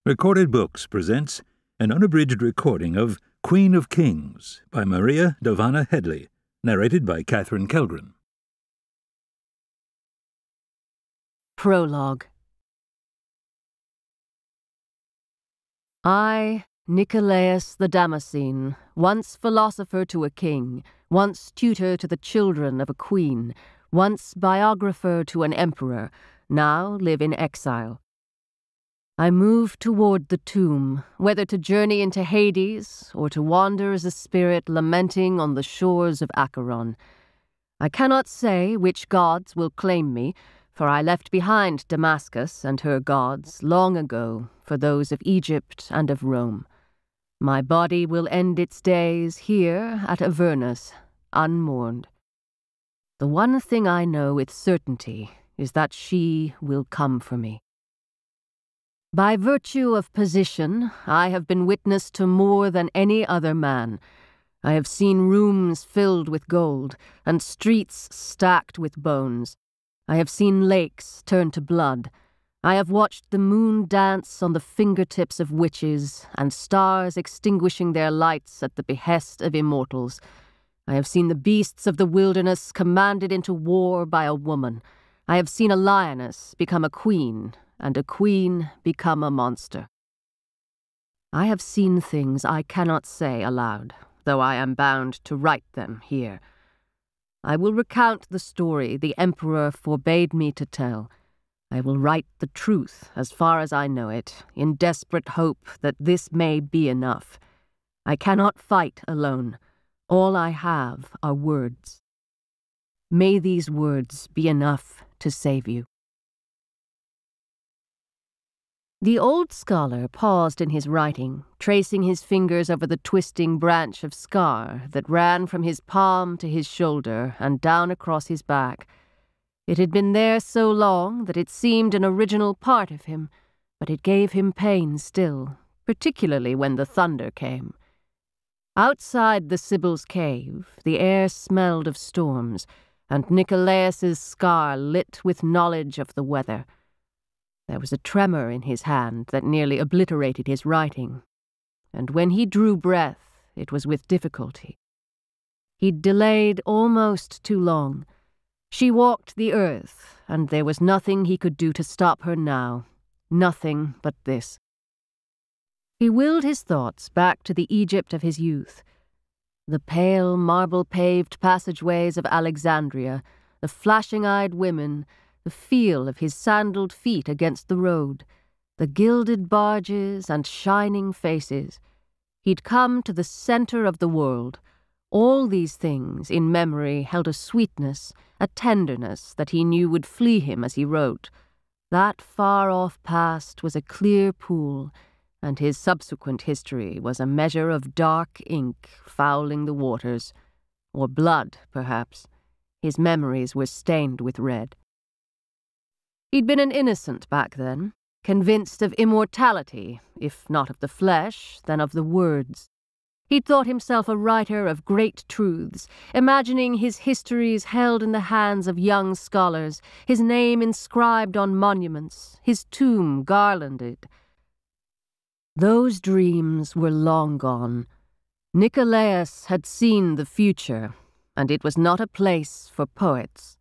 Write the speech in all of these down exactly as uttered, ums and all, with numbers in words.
Recorded Books presents an unabridged recording of Queen of Kings by Maria Dahvana Headley, narrated by Katherine Kellgren. Prologue. I, Nicolaus the Damascene, once philosopher to a king, once tutor to the children of a queen, once biographer to an emperor, now live in exile. I move toward the tomb, whether to journey into Hades or to wander as a spirit lamenting on the shores of Acheron. I cannot say which gods will claim me, for I left behind Damascus and her gods long ago for those of Egypt and of Rome. My body will end its days here at Avernus, unmourned. The one thing I know with certainty is that she will come for me. By virtue of position, I have been witness to more than any other man. I have seen rooms filled with gold, and streets stacked with bones. I have seen lakes turn to blood. I have watched the moon dance on the fingertips of witches, and stars extinguishing their lights at the behest of immortals. I have seen the beasts of the wilderness commanded into war by a woman. I have seen a lioness become a queen, and a queen become a monster. I have seen things I cannot say aloud, though I am bound to write them here. I will recount the story the emperor forbade me to tell. I will write the truth as far as I know it, in desperate hope that this may be enough. I cannot fight alone. All I have are words. May these words be enough to save you. The old scholar paused in his writing, tracing his fingers over the twisting branch of scar that ran from his palm to his shoulder and down across his back. It had been there so long that it seemed an original part of him, but it gave him pain still, particularly when the thunder came. Outside the Sibyl's cave, the air smelled of storms, and Nicolaus's scar lit with knowledge of the weather. There was a tremor in his hand that nearly obliterated his writing, and when he drew breath, it was with difficulty. He'd delayed almost too long. She walked the earth, and there was nothing he could do to stop her now, nothing but this. He willed his thoughts back to the Egypt of his youth, the pale, marble-paved passageways of Alexandria, the flashing-eyed women, the feel of his sandaled feet against the road, the gilded barges and shining faces. He'd come to the center of the world. All these things, in memory, held a sweetness, a tenderness that he knew would flee him as he wrote. That far-off past was a clear pool, and his subsequent history was a measure of dark ink fouling the waters, or blood, perhaps. His memories were stained with red. He'd been an innocent back then, convinced of immortality, if not of the flesh, then of the words. He'd thought himself a writer of great truths, imagining his histories held in the hands of young scholars, his name inscribed on monuments, his tomb garlanded. Those dreams were long gone. Nicolaus had seen the future, and it was not a place for poets.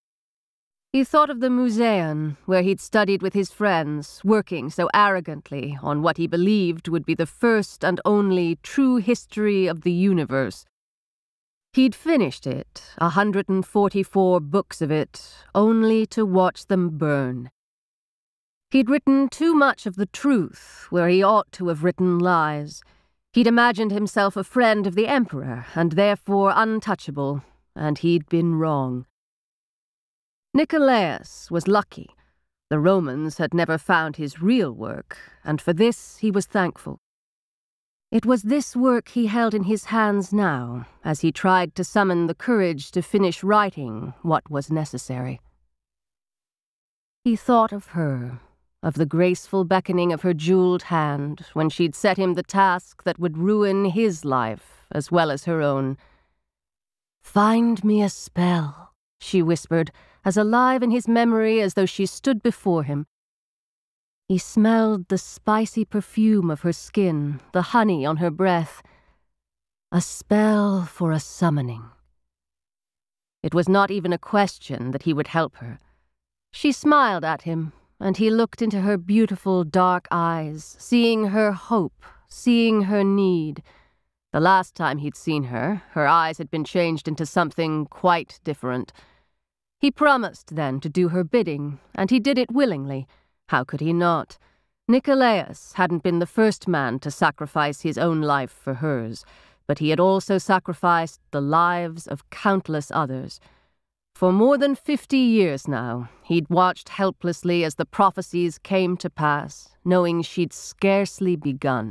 He thought of the Museum, where he'd studied with his friends, working so arrogantly on what he believed would be the first and only true history of the universe. He'd finished it, a hundred and forty-four books of it, only to watch them burn. He'd written too much of the truth where he ought to have written lies. He'd imagined himself a friend of the emperor, and therefore untouchable, and he'd been wrong. Nicolaus was lucky. The Romans had never found his real work, and for this he was thankful. It was this work he held in his hands now, as he tried to summon the courage to finish writing what was necessary. He thought of her, of the graceful beckoning of her jeweled hand when she'd set him the task that would ruin his life as well as her own. "Find me a spell," she whispered, as alive in his memory as though she stood before him. He smelled the spicy perfume of her skin, the honey on her breath. A spell for a summoning. It was not even a question that he would help her. She smiled at him, and he looked into her beautiful dark eyes, seeing her hope, seeing her need. The last time he'd seen her, her eyes had been changed into something quite different. He promised, then, to do her bidding, and he did it willingly. How could he not? Nikolaos hadn't been the first man to sacrifice his own life for hers, but he had also sacrificed the lives of countless others. For more than fifty years now, he'd watched helplessly as the prophecies came to pass, knowing she'd scarcely begun.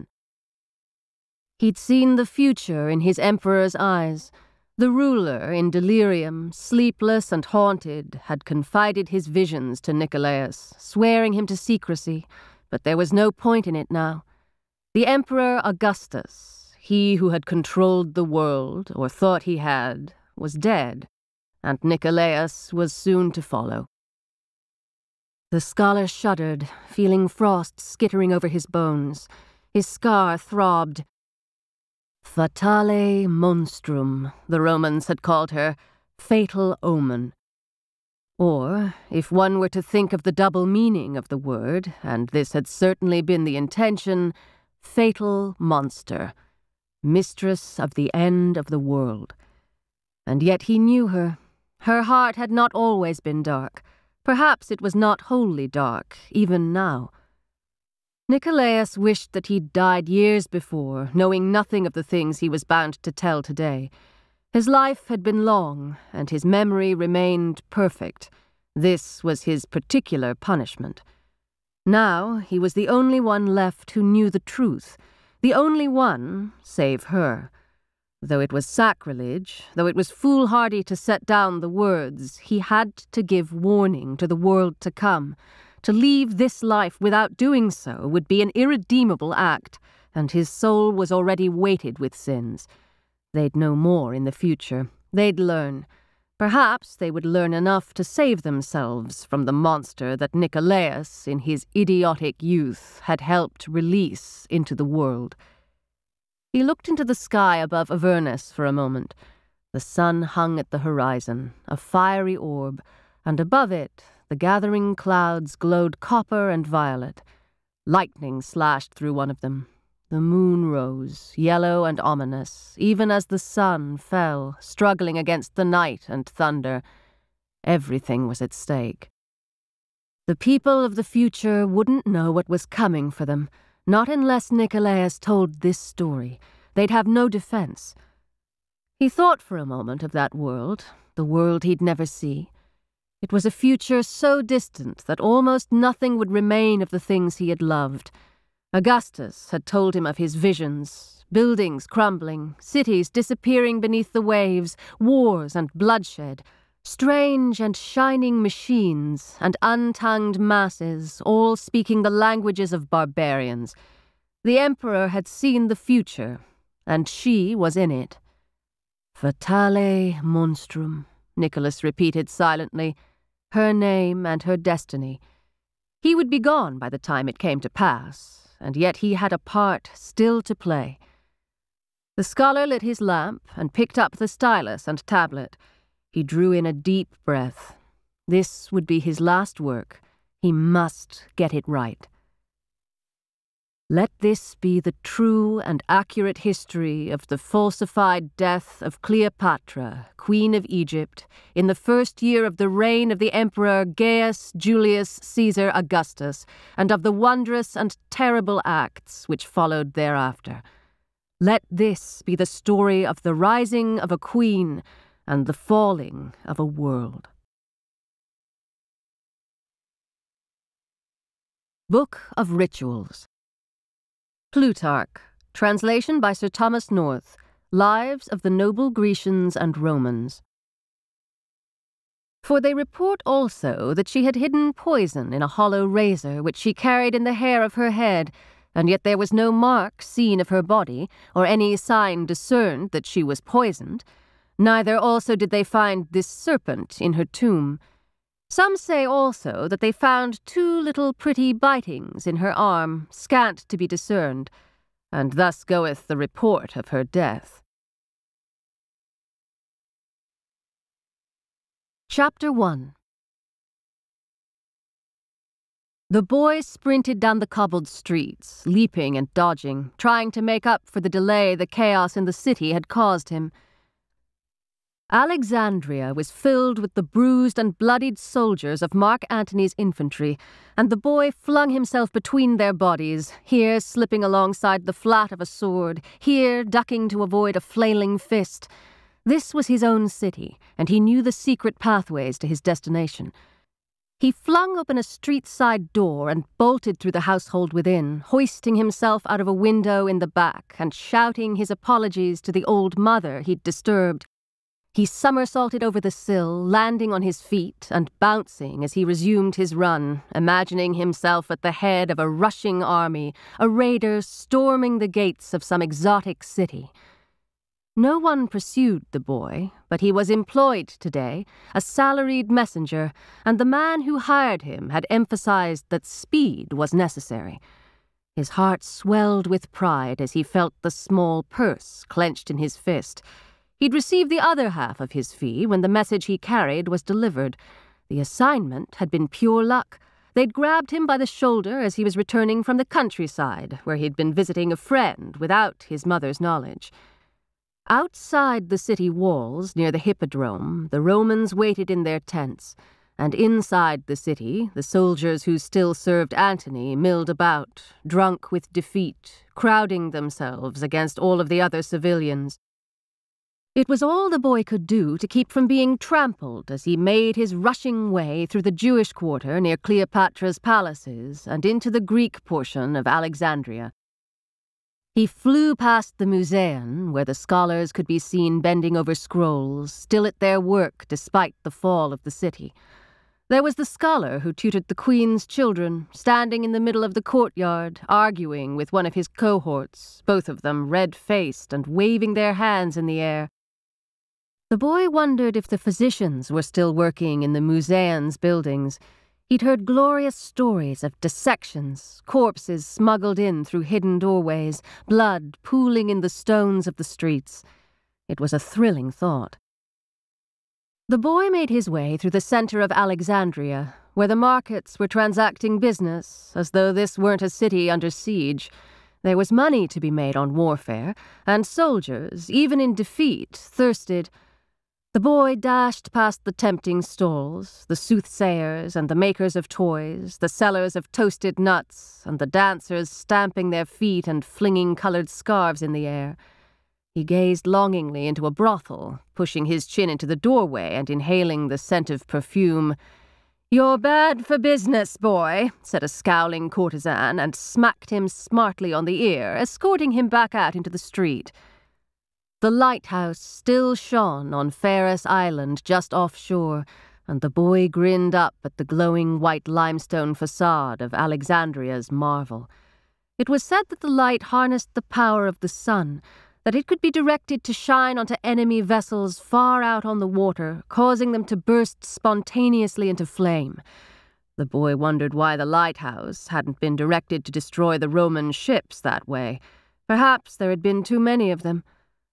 He'd seen the future in his emperor's eyes. The ruler, in delirium, sleepless and haunted, had confided his visions to Nikolaos, swearing him to secrecy, but there was no point in it now. The Emperor Augustus, he who had controlled the world, or thought he had, was dead, and Nikolaos was soon to follow. The scholar shuddered, feeling frost skittering over his bones. His scar throbbed. Fatale monstrum, the Romans had called her, fatal omen. Or, if one were to think of the double meaning of the word, and this had certainly been the intention, fatal monster, mistress of the end of the world. And yet he knew her. Her heart had not always been dark. Perhaps it was not wholly dark, even now. Nikolaos wished that he'd died years before, knowing nothing of the things he was bound to tell today. His life had been long, and his memory remained perfect. This was his particular punishment. Now he was the only one left who knew the truth, the only one, save her. Though it was sacrilege, though it was foolhardy to set down the words, he had to give warning to the world to come. To leave this life without doing so would be an irredeemable act, and his soul was already weighted with sins. They'd know more in the future. They'd learn. Perhaps they would learn enough to save themselves from the monster that Nikolaos, in his idiotic youth, had helped release into the world. He looked into the sky above Avernus for a moment. The sun hung at the horizon, a fiery orb, and above it, the gathering clouds glowed copper and violet. Lightning slashed through one of them. The moon rose, yellow and ominous, even as the sun fell, struggling against the night and thunder. Everything was at stake. The people of the future wouldn't know what was coming for them, not unless Nikolaos told this story. They'd have no defense. He thought for a moment of that world, the world he'd never see. It was a future so distant that almost nothing would remain of the things he had loved. Augustus had told him of his visions, buildings crumbling, cities disappearing beneath the waves, wars and bloodshed, strange and shining machines and untongued masses, all speaking the languages of barbarians. The Emperor had seen the future, and she was in it. Fatale monstrum, Nicholas repeated silently, her name and her destiny. He would be gone by the time it came to pass, and yet he had a part still to play. The scholar lit his lamp and picked up the stylus and tablet. He drew in a deep breath. This would be his last work. He must get it right. Let this be the true and accurate history of the falsified death of Cleopatra, Queen of Egypt, in the first year of the reign of the Emperor Gaius Julius Caesar Augustus, and of the wondrous and terrible acts which followed thereafter. Let this be the story of the rising of a queen and the falling of a world. Book of Rituals. Plutarch, translation by Sir Thomas North, Lives of the Noble Grecians and Romans. For they report also that she had hidden poison in a hollow razor which she carried in the hair of her head, and yet there was no mark seen of her body, or any sign discerned that she was poisoned. Neither also did they find this serpent in her tomb. Some say also that they found two little pretty bitings in her arm, scant to be discerned, and thus goeth the report of her death. Chapter one. The boy sprinted down the cobbled streets, leaping and dodging, trying to make up for the delay the chaos in the city had caused him. Alexandria was filled with the bruised and bloodied soldiers of Mark Antony's infantry, and the boy flung himself between their bodies, here slipping alongside the flat of a sword, here ducking to avoid a flailing fist. This was his own city, and he knew the secret pathways to his destination. He flung open a street-side door and bolted through the household within, hoisting himself out of a window in the back and shouting his apologies to the old mother he'd disturbed. He somersaulted over the sill, landing on his feet and bouncing as he resumed his run, imagining himself at the head of a rushing army, a raider storming the gates of some exotic city. No one pursued the boy, but he was employed today, a salaried messenger, and the man who hired him had emphasized that speed was necessary. His heart swelled with pride as he felt the small purse clenched in his fist. He'd received the other half of his fee when the message he carried was delivered. The assignment had been pure luck. They'd grabbed him by the shoulder as he was returning from the countryside, where he'd been visiting a friend without his mother's knowledge. Outside the city walls, near the hippodrome, the Romans waited in their tents, and inside the city, the soldiers who still served Antony milled about, drunk with defeat, crowding themselves against all of the other civilians. It was all the boy could do to keep from being trampled as he made his rushing way through the Jewish quarter near Cleopatra's palaces and into the Greek portion of Alexandria. He flew past the museum, where the scholars could be seen bending over scrolls, still at their work despite the fall of the city. There was the scholar who tutored the queen's children, standing in the middle of the courtyard, arguing with one of his cohorts, both of them red-faced and waving their hands in the air. The boy wondered if the physicians were still working in the museum's buildings. He'd heard glorious stories of dissections, corpses smuggled in through hidden doorways, blood pooling in the stones of the streets. It was a thrilling thought. The boy made his way through the center of Alexandria, where the markets were transacting business, as though this weren't a city under siege. There was money to be made on warfare, and soldiers, even in defeat, thirsted. The boy dashed past the tempting stalls, the soothsayers and the makers of toys, the sellers of toasted nuts, and the dancers stamping their feet and flinging colored scarves in the air. He gazed longingly into a brothel, pushing his chin into the doorway and inhaling the scent of perfume. "You're bad for business, boy," said a scowling courtesan, and smacked him smartly on the ear, escorting him back out into the street. The lighthouse still shone on Ferris Island just offshore, and the boy grinned up at the glowing white limestone facade of Alexandria's marvel. It was said that the light harnessed the power of the sun, that it could be directed to shine onto enemy vessels far out on the water, causing them to burst spontaneously into flame. The boy wondered why the lighthouse hadn't been directed to destroy the Roman ships that way. Perhaps there had been too many of them.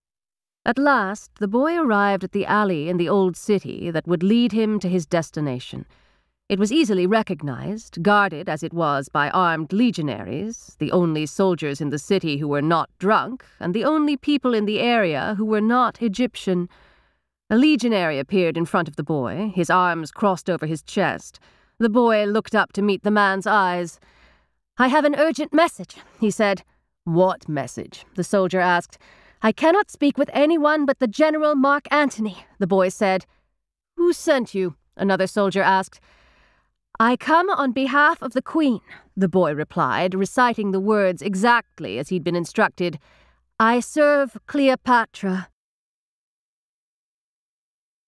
At last, the boy arrived at the alley in the old city that would lead him to his destination. It was easily recognized, guarded as it was by armed legionaries, the only soldiers in the city who were not drunk, and the only people in the area who were not Egyptian. A legionary appeared in front of the boy, his arms crossed over his chest. The boy looked up to meet the man's eyes. "I have an urgent message," he said. "What message?" the soldier asked. "I cannot speak with anyone but the General Mark Antony," the boy said. "Who sent you?" another soldier asked. "I come on behalf of the Queen," the boy replied, reciting the words exactly as he'd been instructed. "I serve Cleopatra."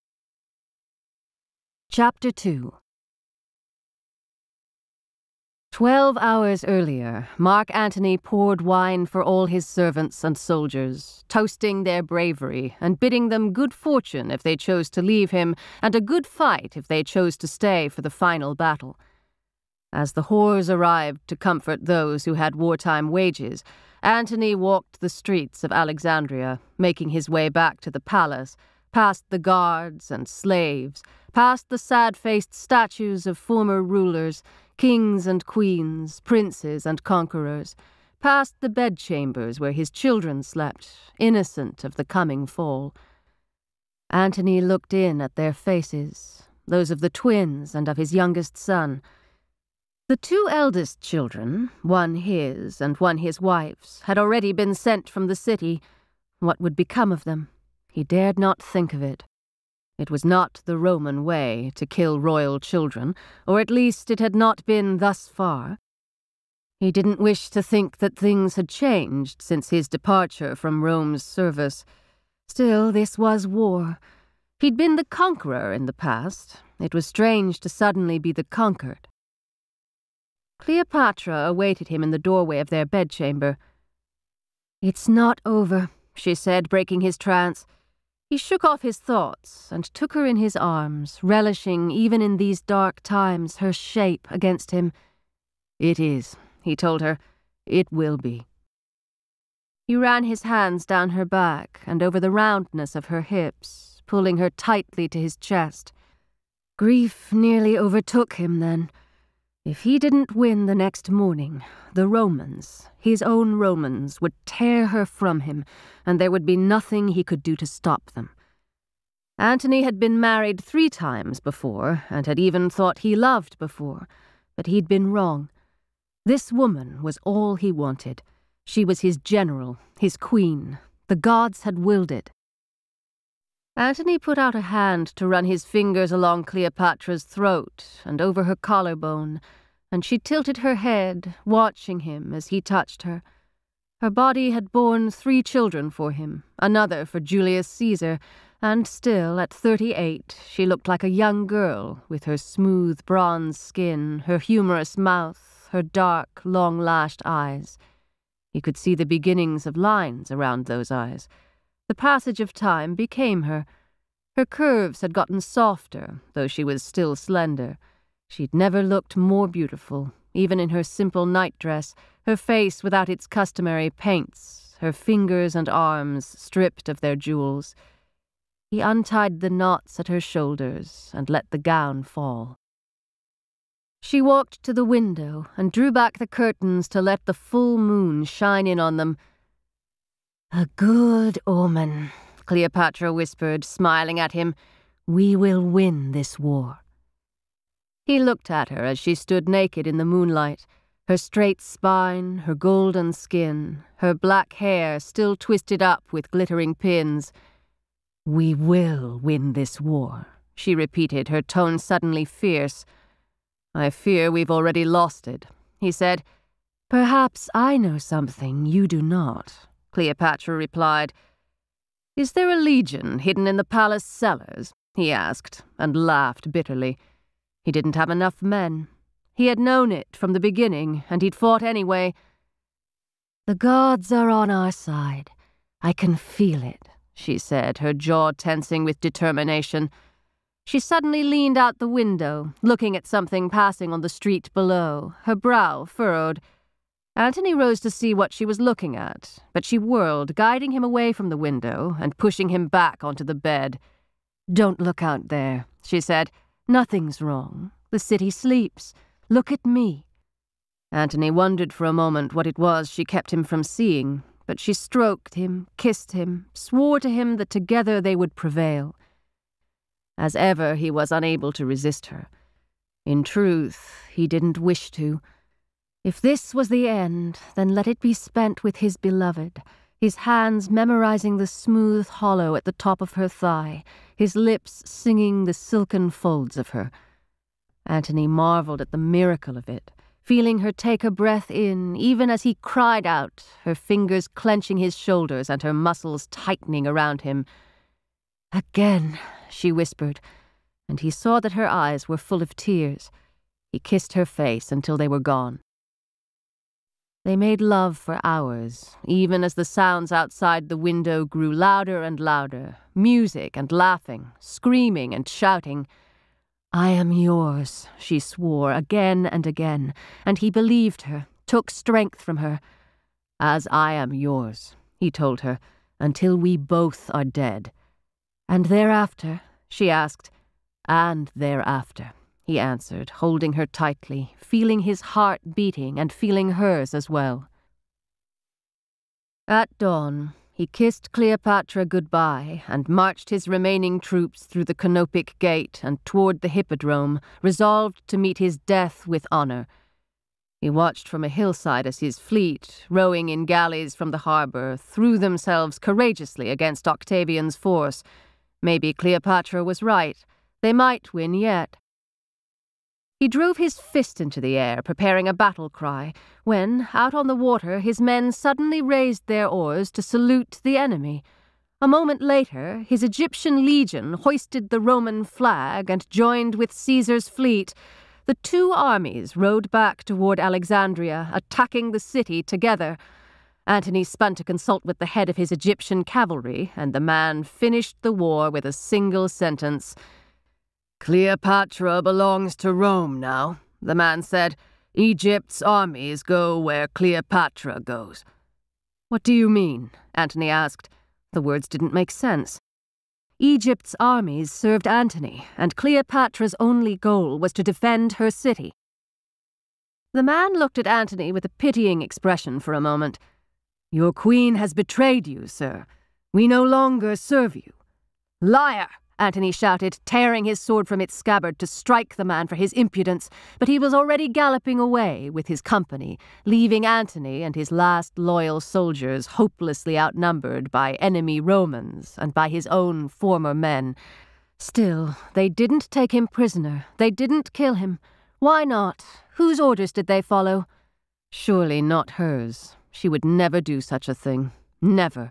Chapter two. Twelve hours earlier, Mark Antony poured wine for all his servants and soldiers, toasting their bravery and bidding them good fortune if they chose to leave him, and a good fight if they chose to stay for the final battle. As the whores arrived to comfort those who had wartime wages, Antony walked the streets of Alexandria, making his way back to the palace, past the guards and slaves, past the sad-faced statues of former rulers, kings and queens, princes and conquerors, past the bedchambers where his children slept, innocent of the coming fall. Antony looked in at their faces, those of the twins and of his youngest son. The two eldest children, one his and one his wife's, had already been sent from the city. What would become of them? He dared not think of it. It was not the Roman way to kill royal children, or at least it had not been thus far. He didn't wish to think that things had changed since his departure from Rome's service. Still, this was war. He'd been the conqueror in the past. It was strange to suddenly be the conquered. Cleopatra awaited him in the doorway of their bedchamber. "It's not over," she said, breaking his trance. He shook off his thoughts and took her in his arms, relishing, even in these dark times, her shape against him. "It is," he told her. "It will be." He ran his hands down her back and over the roundness of her hips, pulling her tightly to his chest. Grief nearly overtook him then. If he didn't win the next morning, the Romans, his own Romans, would tear her from him, and there would be nothing he could do to stop them. Antony had been married three times before, and had even thought he loved before, but he'd been wrong. This woman was all he wanted. She was his general, his queen. The gods had willed it. Antony put out a hand to run his fingers along Cleopatra's throat and over her collarbone, and she tilted her head, watching him as he touched her. Her body had borne three children for him, another for Julius Caesar, and still, at thirty-eight, she looked like a young girl, with her smooth bronze skin, her humorous mouth, her dark, long-lashed eyes. He could see the beginnings of lines around those eyes. The passage of time became her. Her curves had gotten softer, though she was still slender. She'd never looked more beautiful, even in her simple nightdress, her face without its customary paints, her fingers and arms stripped of their jewels. He untied the knots at her shoulders and let the gown fall. She walked to the window and drew back the curtains to let the full moon shine in on them. "A good omen," Cleopatra whispered, smiling at him. "We will win this war." He looked at her as she stood naked in the moonlight, her straight spine, her golden skin, her black hair still twisted up with glittering pins. "We will win this war," she repeated, her tone suddenly fierce. "I fear we've already lost it," he said. "Perhaps I know something you do not," Cleopatra replied. "Is there a legion hidden in the palace cellars?" he asked, and laughed bitterly. He didn't have enough men. He had known it from the beginning, and he'd fought anyway. "The gods are on our side. I can feel it," she said, her jaw tensing with determination. She suddenly leaned out the window, looking at something passing on the street below, her brow furrowed. Antony rose to see what she was looking at, but she whirled, guiding him away from the window and pushing him back onto the bed. "Don't look out there," she said. "Nothing's wrong. The city sleeps. Look at me." Antony wondered for a moment what it was she kept him from seeing, but she stroked him, kissed him, swore to him that together they would prevail. As ever, he was unable to resist her. In truth, he didn't wish to. If this was the end, then let it be spent with his beloved, his hands memorizing the smooth hollow at the top of her thigh, his lips singing the silken folds of her. Antony marveled at the miracle of it, feeling her take a breath in, even as he cried out, her fingers clenching his shoulders and her muscles tightening around him. "Again," she whispered, and he saw that her eyes were full of tears. He kissed her face until they were gone. They made love for hours, even as the sounds outside the window grew louder and louder, music and laughing, screaming and shouting. "I am yours," she swore again and again, and he believed her, took strength from her. "As I am yours," he told her, "until we both are dead." "And thereafter?" she asked. "And thereafter," he answered, holding her tightly, feeling his heart beating and feeling hers as well. At dawn, he kissed Cleopatra goodbye and marched his remaining troops through the Canopic Gate and toward the Hippodrome, resolved to meet his death with honor. He watched from a hillside as his fleet, rowing in galleys from the harbor, threw themselves courageously against Octavian's force. Maybe Cleopatra was right. They might win yet. He drove his fist into the air, preparing a battle cry, when, out on the water, his men suddenly raised their oars to salute the enemy. A moment later, his Egyptian legion hoisted the Roman flag and joined with Caesar's fleet. The two armies rowed back toward Alexandria, attacking the city together. Antony spun to consult with the head of his Egyptian cavalry, and the man finished the war with a single sentence. "Cleopatra belongs to Rome now," the man said. "Egypt's armies go where Cleopatra goes." "What do you mean?" Antony asked. The words didn't make sense. Egypt's armies served Antony, and Cleopatra's only goal was to defend her city. The man looked at Antony with a pitying expression for a moment. "Your queen has betrayed you, sir. We no longer serve you." "Liar!" Antony shouted, tearing his sword from its scabbard to strike the man for his impudence, but he was already galloping away with his company, leaving Antony and his last loyal soldiers hopelessly outnumbered by enemy Romans and by his own former men. Still, they didn't take him prisoner. They didn't kill him. Why not? Whose orders did they follow? Surely not hers. She would never do such a thing. Never.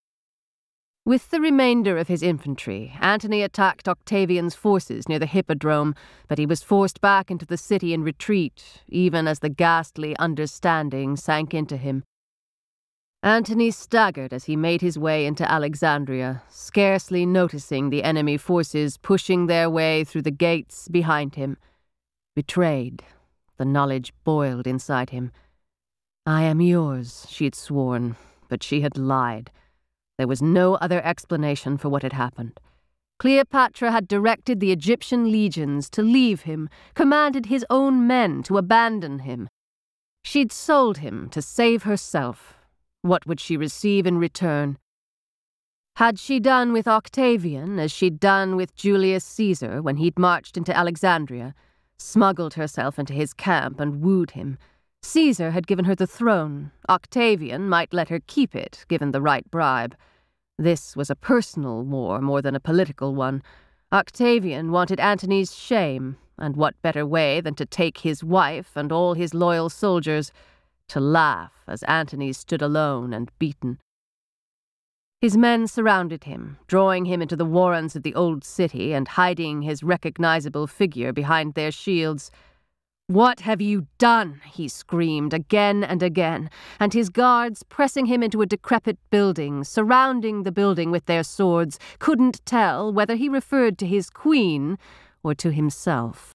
With the remainder of his infantry, Antony attacked Octavian's forces near the Hippodrome, but he was forced back into the city in retreat, even as the ghastly understanding sank into him. Antony staggered as he made his way into Alexandria, scarcely noticing the enemy forces pushing their way through the gates behind him. Betrayed, the knowledge boiled inside him. "I am yours," she'd sworn, but she had lied. There was no other explanation for what had happened. Cleopatra had directed the Egyptian legions to leave him, commanded his own men to abandon him. She'd sold him to save herself. What would she receive in return? Had she done with Octavian as she'd done with Julius Caesar when he'd marched into Alexandria, smuggled herself into his camp and wooed him? Caesar had given her the throne. Octavian might let her keep it, given the right bribe. This was a personal war more than a political one. Octavian wanted Antony's shame, and what better way than to take his wife and all his loyal soldiers, to laugh as Antony stood alone and beaten. His men surrounded him, drawing him into the warrens of the old city and hiding his recognizable figure behind their shields. "What have you done?" he screamed again and again, and his guards, pressing him into a decrepit building, surrounding the building with their swords, couldn't tell whether he referred to his queen or to himself.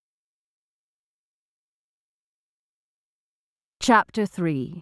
Chapter three.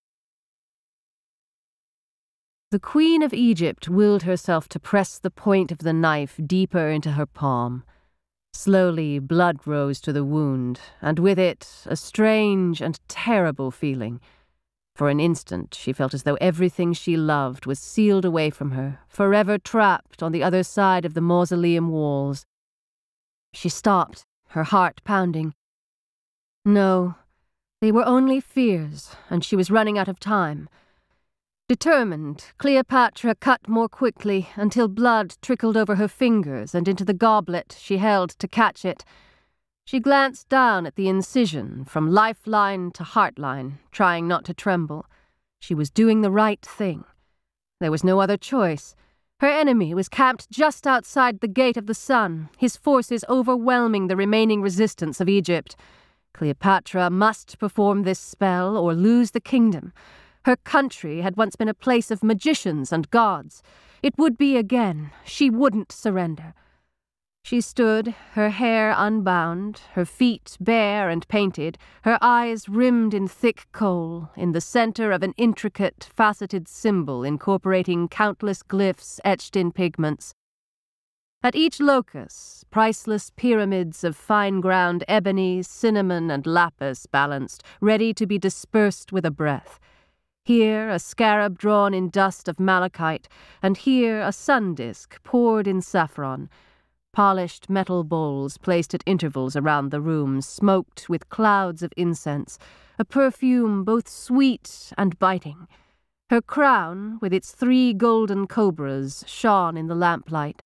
The Queen of Egypt willed herself to press the point of the knife deeper into her palm. Slowly, blood rose to the wound, and with it, a strange and terrible feeling. For an instant, she felt as though everything she loved was sealed away from her, forever trapped on the other side of the mausoleum walls. She stopped, her heart pounding. No, they were only fears, and she was running out of time. Determined, Cleopatra cut more quickly until blood trickled over her fingers and into the goblet she held to catch it. She glanced down at the incision, from lifeline to heartline, trying not to tremble. She was doing the right thing. There was no other choice. Her enemy was camped just outside the Gate of the Sun, his forces overwhelming the remaining resistance of Egypt. Cleopatra must perform this spell or lose the kingdom. Her country had once been a place of magicians and gods. It would be again. She wouldn't surrender. She stood, her hair unbound, her feet bare and painted, her eyes rimmed in thick kohl, in the center of an intricate, faceted symbol incorporating countless glyphs etched in pigments. At each locus, priceless pyramids of fine-ground ebony, cinnamon, and lapis balanced, ready to be dispersed with a breath. Here a scarab drawn in dust of malachite, and here a sun disk poured in saffron. Polished metal bowls placed at intervals around the room, smoked with clouds of incense, a perfume both sweet and biting. Her crown, with its three golden cobras, shone in the lamplight.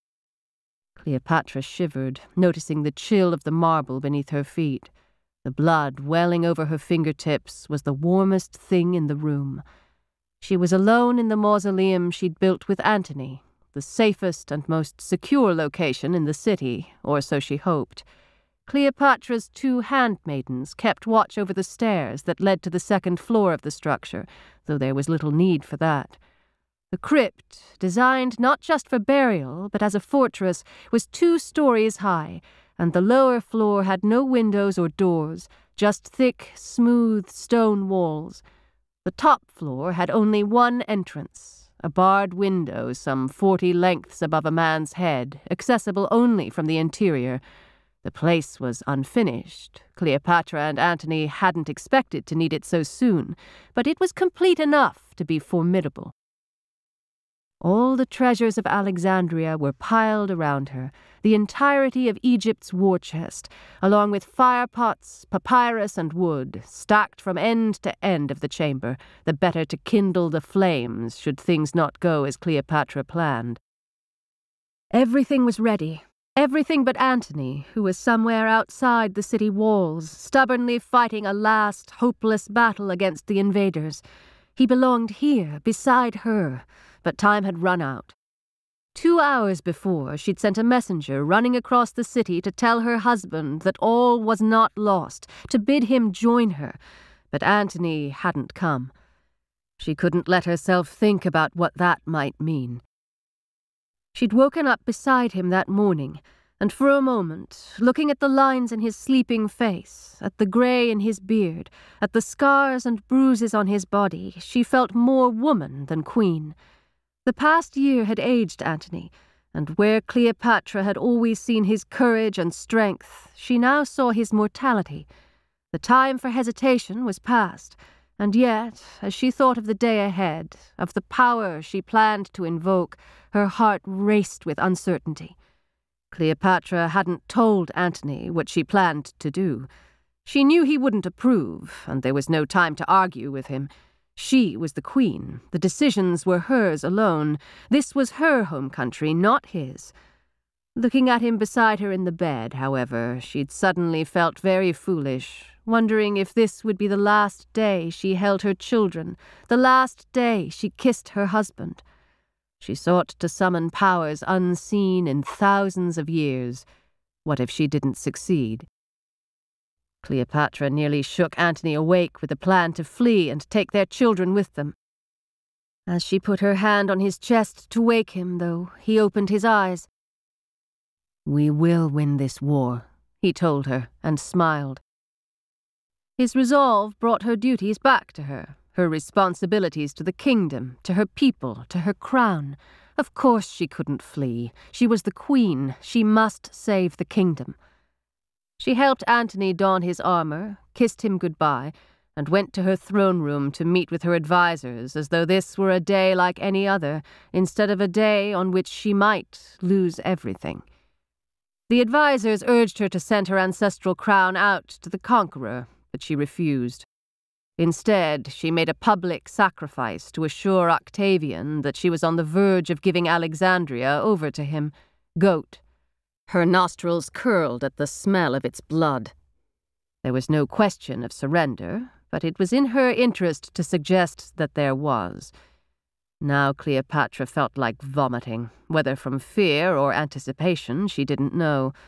Cleopatra shivered, noticing the chill of the marble beneath her feet. The blood welling over her fingertips was the warmest thing in the room. She was alone in the mausoleum she'd built with Antony, the safest and most secure location in the city, or so she hoped. Cleopatra's two handmaidens kept watch over the stairs that led to the second floor of the structure, though there was little need for that. The crypt, designed not just for burial, but as a fortress, was two stories high, and the lower floor had no windows or doors, just thick, smooth stone walls. The top floor had only one entrance, a barred window some forty lengths above a man's head, accessible only from the interior. The place was unfinished. Cleopatra and Antony hadn't expected to need it so soon, but it was complete enough to be formidable. All the treasures of Alexandria were piled around her, the entirety of Egypt's war chest, along with firepots, papyrus, and wood, stacked from end to end of the chamber, the better to kindle the flames should things not go as Cleopatra planned. Everything was ready, everything but Antony, who was somewhere outside the city walls, stubbornly fighting a last, hopeless battle against the invaders. He belonged here, beside her, but time had run out. Two hours before, she'd sent a messenger running across the city to tell her husband that all was not lost, to bid him join her, but Antony hadn't come. She couldn't let herself think about what that might mean. She'd woken up beside him that morning, and for a moment, looking at the lines in his sleeping face, at the grey in his beard, at the scars and bruises on his body, she felt more woman than queen. The past year had aged Antony, and where Cleopatra had always seen his courage and strength, she now saw his mortality. The time for hesitation was past, and yet, as she thought of the day ahead, of the power she planned to invoke, her heart raced with uncertainty. Cleopatra hadn't told Antony what she planned to do. She knew he wouldn't approve, and there was no time to argue with him. She was the queen. The decisions were hers alone. This was her home country, not his. Looking at him beside her in the bed, however, she'd suddenly felt very foolish, wondering if this would be the last day she held her children, the last day she kissed her husband. She sought to summon powers unseen in thousands of years. What if she didn't succeed? Cleopatra nearly shook Antony awake with a plan to flee and take their children with them. As she put her hand on his chest to wake him, though, he opened his eyes. "We will win this war," he told her, and smiled. His resolve brought her duties back to her, her responsibilities to the kingdom, to her people, to her crown. Of course she couldn't flee. She was the queen. She must save the kingdom. She helped Antony don his armor, kissed him goodbye, and went to her throne room to meet with her advisers as though this were a day like any other, instead of a day on which she might lose everything. The advisers urged her to send her ancestral crown out to the conqueror, but she refused. Instead, she made a public sacrifice to assure Octavian that she was on the verge of giving Alexandria over to him. Goat. Her nostrils curled at the smell of its blood. There was no question of surrender, but it was in her interest to suggest that there was. Now Cleopatra felt like vomiting, whether from fear or anticipation she didn't know.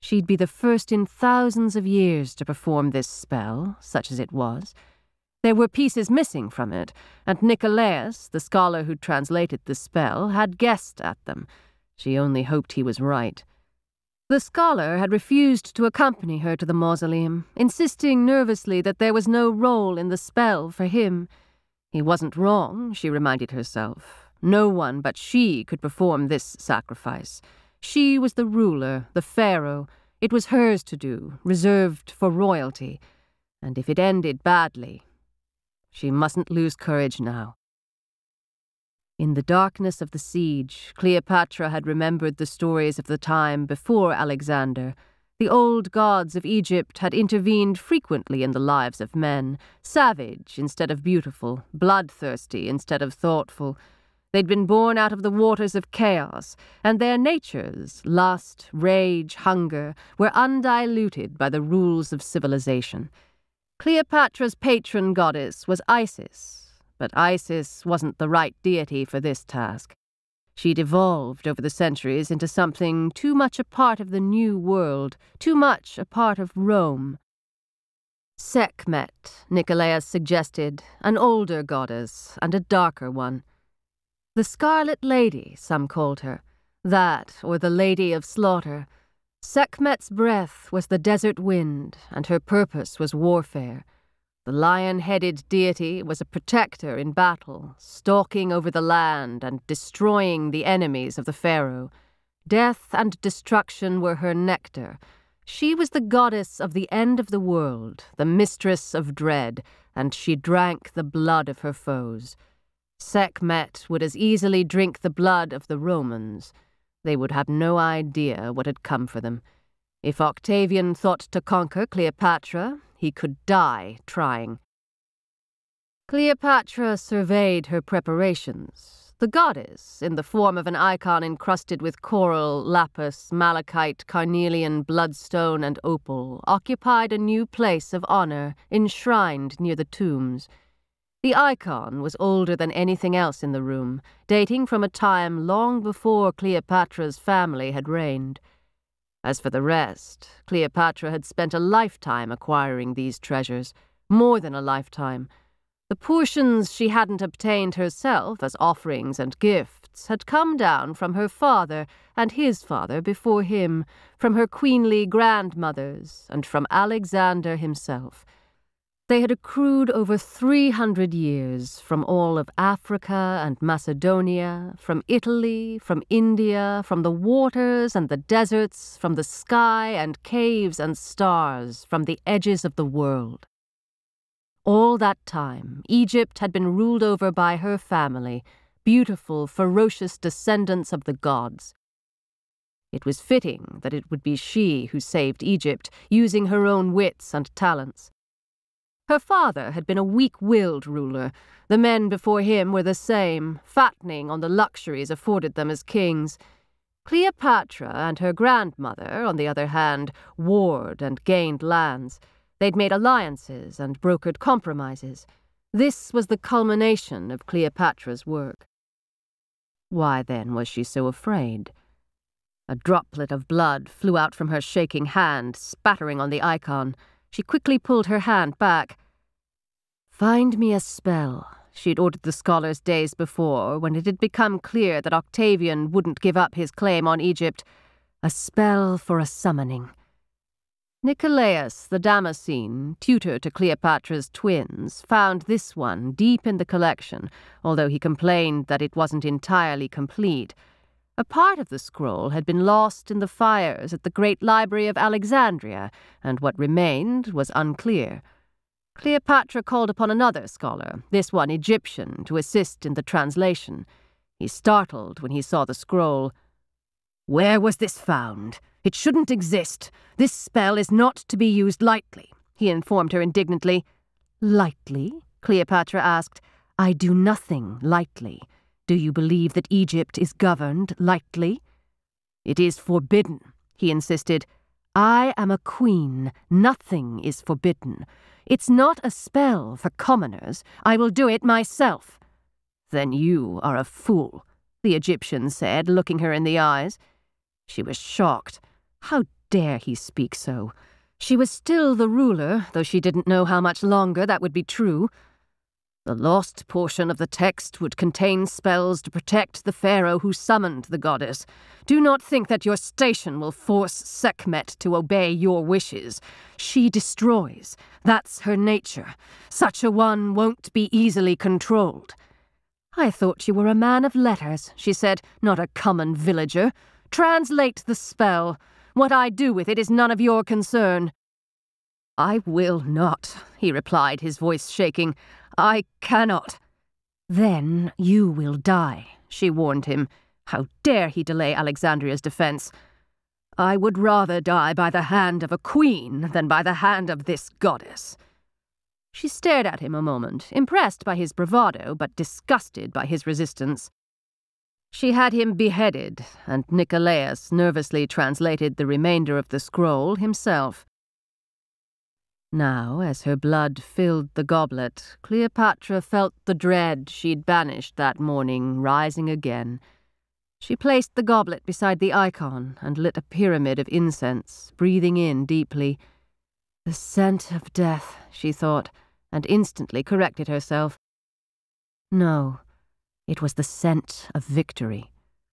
She'd be the first in thousands of years to perform this spell, such as it was. There were pieces missing from it, and Nicolaus, the scholar who'd translated the spell, had guessed at them. She only hoped he was right. The scholar had refused to accompany her to the mausoleum, insisting nervously that there was no role in the spell for him. He wasn't wrong, she reminded herself. No one but she could perform this sacrifice. She was the ruler, the pharaoh. It was hers to do, reserved for royalty. And if it ended badly, she mustn't lose courage now. In the darkness of the siege, Cleopatra had remembered the stories of the time before Alexander. The old gods of Egypt had intervened frequently in the lives of men, savage instead of beautiful, bloodthirsty instead of thoughtful. They'd been born out of the waters of chaos, and their natures, lust, rage, hunger, were undiluted by the rules of civilization. Cleopatra's patron goddess was Isis, but Isis wasn't the right deity for this task. She'd evolved over the centuries into something too much a part of the new world, too much a part of Rome. Sekhmet, Nicolaus suggested, an older goddess and a darker one. The Scarlet Lady, some called her. That, or the Lady of Slaughter. Sekhmet's breath was the desert wind, and her purpose was warfare. The lion-headed deity was a protector in battle, stalking over the land and destroying the enemies of the pharaoh. Death and destruction were her nectar. She was the goddess of the end of the world, the mistress of dread, and she drank the blood of her foes. Sekhmet would as easily drink the blood of the Romans. They would have no idea what had come for them. If Octavian thought to conquer Cleopatra, he could die trying. Cleopatra surveyed her preparations. The goddess, in the form of an icon encrusted with coral, lapis, malachite, carnelian, bloodstone, and opal, occupied a new place of honor, enshrined near the tombs. The icon was older than anything else in the room, dating from a time long before Cleopatra's family had reigned. As for the rest, Cleopatra had spent a lifetime acquiring these treasures, more than a lifetime. The portions she hadn't obtained herself as offerings and gifts had come down from her father and his father before him, from her queenly grandmothers, and from Alexander himself. They had accrued over three hundred years from all of Africa and Macedonia, from Italy, from India, from the waters and the deserts, from the sky and caves and stars, from the edges of the world. All that time, Egypt had been ruled over by her family, beautiful, ferocious descendants of the gods. It was fitting that it would be she who saved Egypt, using her own wits and talents. Her father had been a weak-willed ruler. The men before him were the same, fattening on the luxuries afforded them as kings. Cleopatra and her grandmother, on the other hand, warred and gained lands. They'd made alliances and brokered compromises. This was the culmination of Cleopatra's work. Why, then, was she so afraid? A droplet of blood flew out from her shaking hand, spattering on the icon. She quickly pulled her hand back. "Find me a spell," she'd ordered the scholars days before, when it had become clear that Octavian wouldn't give up his claim on Egypt. "A spell for a summoning." Nicolaus, the Damascene, tutor to Cleopatra's twins, found this one deep in the collection, although he complained that it wasn't entirely complete. A part of the scroll had been lost in the fires at the Great Library of Alexandria, and what remained was unclear. Cleopatra called upon another scholar, this one Egyptian, to assist in the translation. He startled when he saw the scroll. "Where was this found? It shouldn't exist. This spell is not to be used lightly," he informed her indignantly. "Lightly?" Cleopatra asked. "I do nothing lightly. Do you believe that Egypt is governed lightly?" "It is forbidden," he insisted. "I am a queen. Nothing is forbidden. It's not a spell for commoners. I will do it myself." "Then you are a fool," the Egyptian said, looking her in the eyes. She was shocked. How dare he speak so? She was still the ruler, though she didn't know how much longer that would be true. The lost portion of the text would contain spells to protect the pharaoh who summoned the goddess. Do not think that your station will force Sekhmet to obey your wishes. She destroys. That's her nature. Such a one won't be easily controlled. I thought you were a man of letters, she said, not a common villager. Translate the spell. What I do with it is none of your concern. I will not, he replied, his voice shaking. I cannot. Then you will die, she warned him. How dare he delay Alexandria's defense? I would rather die by the hand of a queen than by the hand of this goddess. She stared at him a moment, impressed by his bravado, but disgusted by his resistance. She had him beheaded, and Nicolaus nervously translated the remainder of the scroll himself. Now, as her blood filled the goblet, Cleopatra felt the dread she'd banished that morning rising again. She placed the goblet beside the icon and lit a pyramid of incense, breathing in deeply. The scent of death, she thought, and instantly corrected herself. No, it was the scent of victory.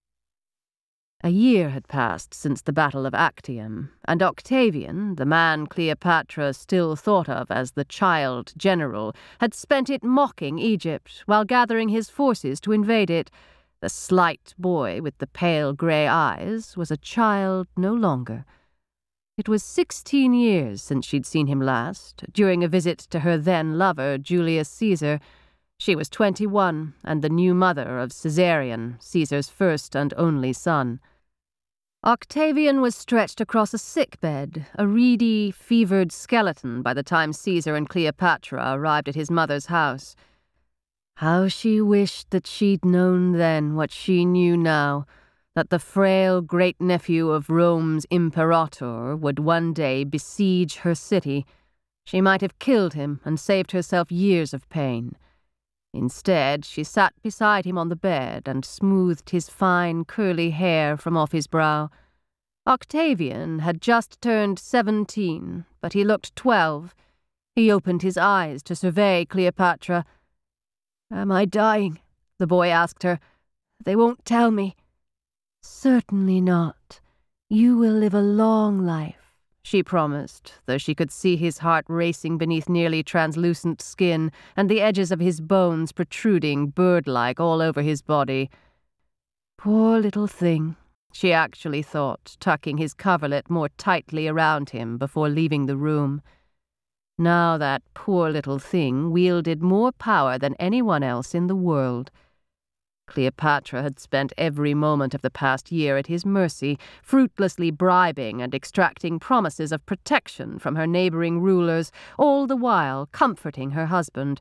A year had passed since the Battle of Actium, and Octavian, the man Cleopatra still thought of as the child general, had spent it mocking Egypt while gathering his forces to invade it. The slight boy with the pale grey eyes was a child no longer. It was sixteen years since she'd seen him last, during a visit to her then-lover, Julius Caesar. She was twenty-one, and the new mother of Caesarion, Caesar's first and only son. Octavian was stretched across a sickbed, a reedy, fevered skeleton by the time Caesar and Cleopatra arrived at his mother's house. How she wished that she'd known then what she knew now, that the frail great-nephew of Rome's imperator would one day besiege her city. She might have killed him and saved herself years of pain. Instead, she sat beside him on the bed and smoothed his fine, curly hair from off his brow. Octavian had just turned seventeen, but he looked twelve. He opened his eyes to survey Cleopatra. "Am I dying?" the boy asked her. "They won't tell me." "Certainly not. You will live a long life," she promised, though she could see his heart racing beneath nearly translucent skin and the edges of his bones protruding bird-like all over his body. Poor little thing, she actually thought, tucking his coverlet more tightly around him before leaving the room. Now that poor little thing wielded more power than anyone else in the world. Cleopatra had spent every moment of the past year at his mercy, fruitlessly bribing and extracting promises of protection from her neighboring rulers, all the while comforting her husband.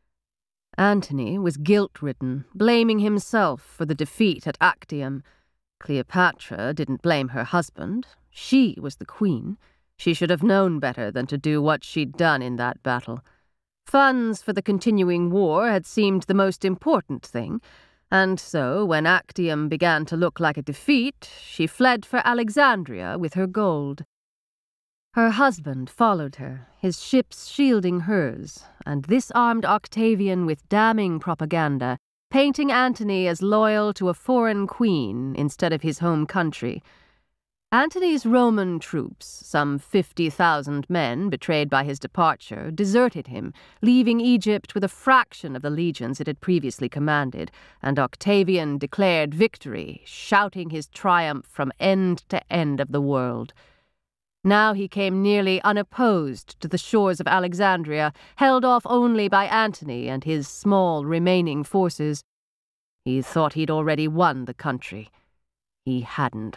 Antony was guilt-ridden, blaming himself for the defeat at Actium. Cleopatra didn't blame her husband. She was the queen. She should have known better than to do what she'd done in that battle. Funds for the continuing war had seemed the most important thing, and so, when Actium began to look like a defeat, she fled for Alexandria with her gold. Her husband followed her, his ships shielding hers, and this armed Octavian with damning propaganda, painting Antony as loyal to a foreign queen instead of his home country. Antony's Roman troops, some fifty thousand men betrayed by his departure, deserted him, leaving Egypt with a fraction of the legions it had previously commanded, and Octavian declared victory, shouting his triumph from end to end of the world. Now he came nearly unopposed to the shores of Alexandria, held off only by Antony and his small remaining forces. He thought he'd already won the country. He hadn't.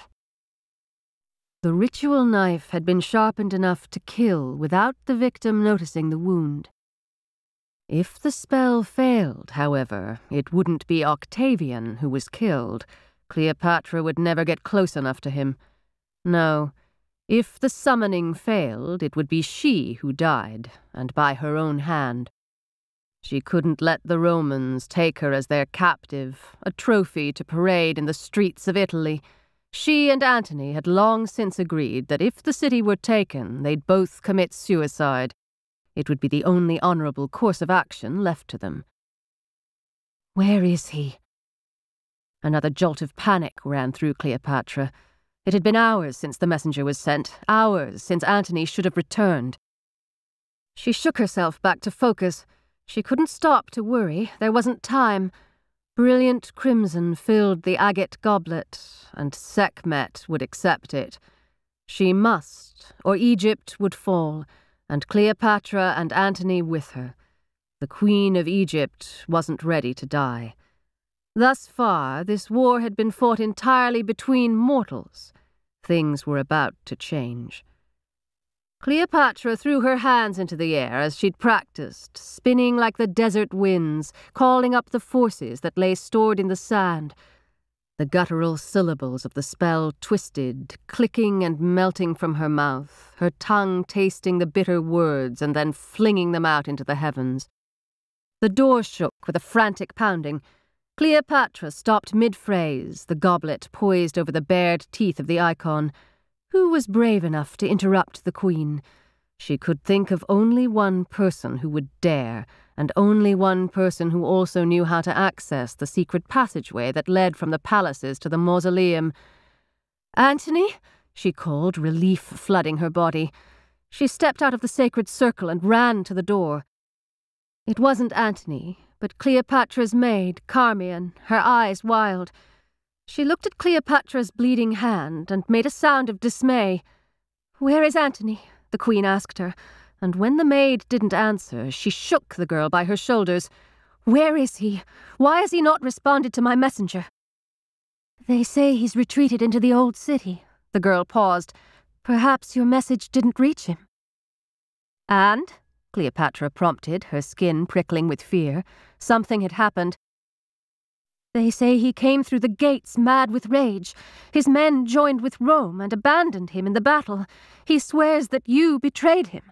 The ritual knife had been sharpened enough to kill without the victim noticing the wound. If the spell failed, however, it wouldn't be Octavian who was killed. Cleopatra would never get close enough to him. No, if the summoning failed, it would be she who died, and by her own hand. She couldn't let the Romans take her as their captive, a trophy to parade in the streets of Italy. She and Antony had long since agreed that if the city were taken, they'd both commit suicide. It would be the only honorable course of action left to them. Where is he? Another jolt of panic ran through Cleopatra. It had been hours since the messenger was sent, hours since Antony should have returned. She shook herself back to focus. She couldn't stop to worry. There wasn't time. Brilliant crimson filled the agate goblet, and Sekhmet would accept it. She must, or Egypt would fall, and Cleopatra and Antony with her. The Queen of Egypt wasn't ready to die. Thus far, this war had been fought entirely between mortals. Things were about to change. Cleopatra threw her hands into the air as she'd practiced, spinning like the desert winds, calling up the forces that lay stored in the sand. The guttural syllables of the spell twisted, clicking and melting from her mouth, her tongue tasting the bitter words and then flinging them out into the heavens. The door shook with a frantic pounding. Cleopatra stopped mid-phrase, the goblet poised over the bared teeth of the icon. Who was brave enough to interrupt the Queen? She could think of only one person who would dare, and only one person who also knew how to access the secret passageway that led from the palaces to the mausoleum. "Antony?" she called, relief flooding her body. She stepped out of the sacred circle and ran to the door. It wasn't Antony, but Cleopatra's maid, Carmian, her eyes wild. She looked at Cleopatra's bleeding hand and made a sound of dismay. "Where is Antony?" the Queen asked her, and when the maid didn't answer, she shook the girl by her shoulders. "Where is he? Why has he not responded to my messenger?" "They say he's retreated into the old city." The girl paused. "Perhaps your message didn't reach him." "And?" Cleopatra prompted, her skin prickling with fear. Something had happened. "They say he came through the gates mad with rage. His men joined with Rome and abandoned him in the battle. He swears that you betrayed him."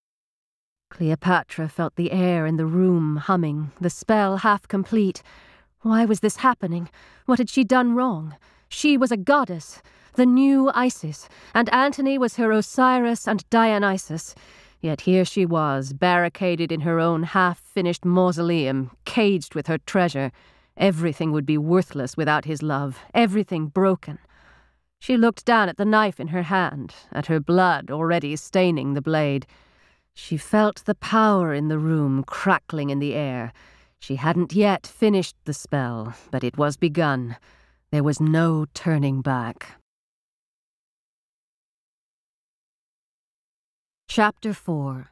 Cleopatra felt the air in the room humming, the spell half complete. Why was this happening? What had she done wrong? She was a goddess, the new Isis, and Antony was her Osiris and Dionysus. Yet here she was, barricaded in her own half-finished mausoleum, caged with her treasure. Everything would be worthless without his love, everything broken. She looked down at the knife in her hand, at her blood already staining the blade. She felt the power in the room crackling in the air. She hadn't yet finished the spell, but it was begun. There was no turning back. Chapter four.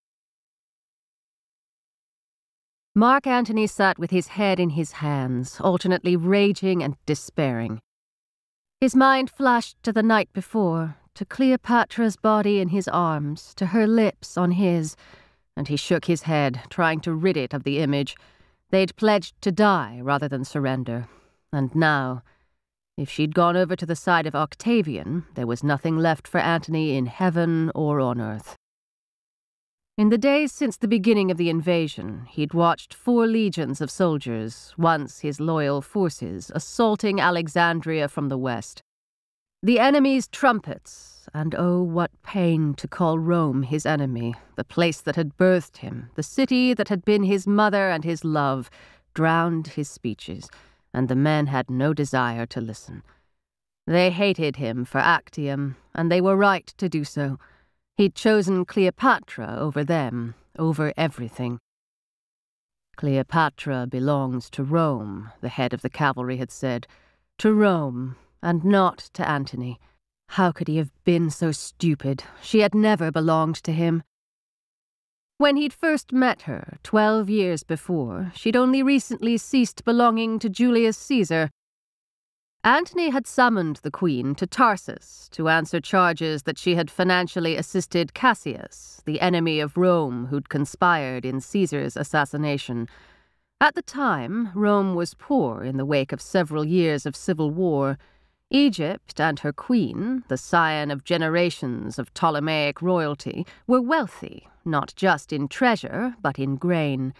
Mark Antony sat with his head in his hands, alternately raging and despairing. His mind flashed to the night before, to Cleopatra's body in his arms, to her lips on his, and he shook his head, trying to rid it of the image. They'd pledged to die rather than surrender. And now, if she'd gone over to the side of Octavian, there was nothing left for Antony in heaven or on earth. In the days since the beginning of the invasion, he'd watched four legions of soldiers, once his loyal forces, assaulting Alexandria from the west. The enemy's trumpets, and oh, what pain to call Rome his enemy, the place that had birthed him, the city that had been his mother and his love, drowned his speeches, and the men had no desire to listen. They hated him for Actium, and they were right to do so. He'd chosen Cleopatra over them, over everything. "Cleopatra belongs to Rome," the head of the cavalry had said. "To Rome, and not to Antony. How could he have been so stupid? She had never belonged to him. When he'd first met her, twelve years before, she'd only recently ceased belonging to Julius Caesar. Antony had summoned the Queen to Tarsus to answer charges that she had financially assisted Cassius, the enemy of Rome who'd conspired in Caesar's assassination. At the time, Rome was poor in the wake of several years of civil war. Egypt and her queen, the scion of generations of Ptolemaic royalty, were wealthy, not just in treasure, but in grain.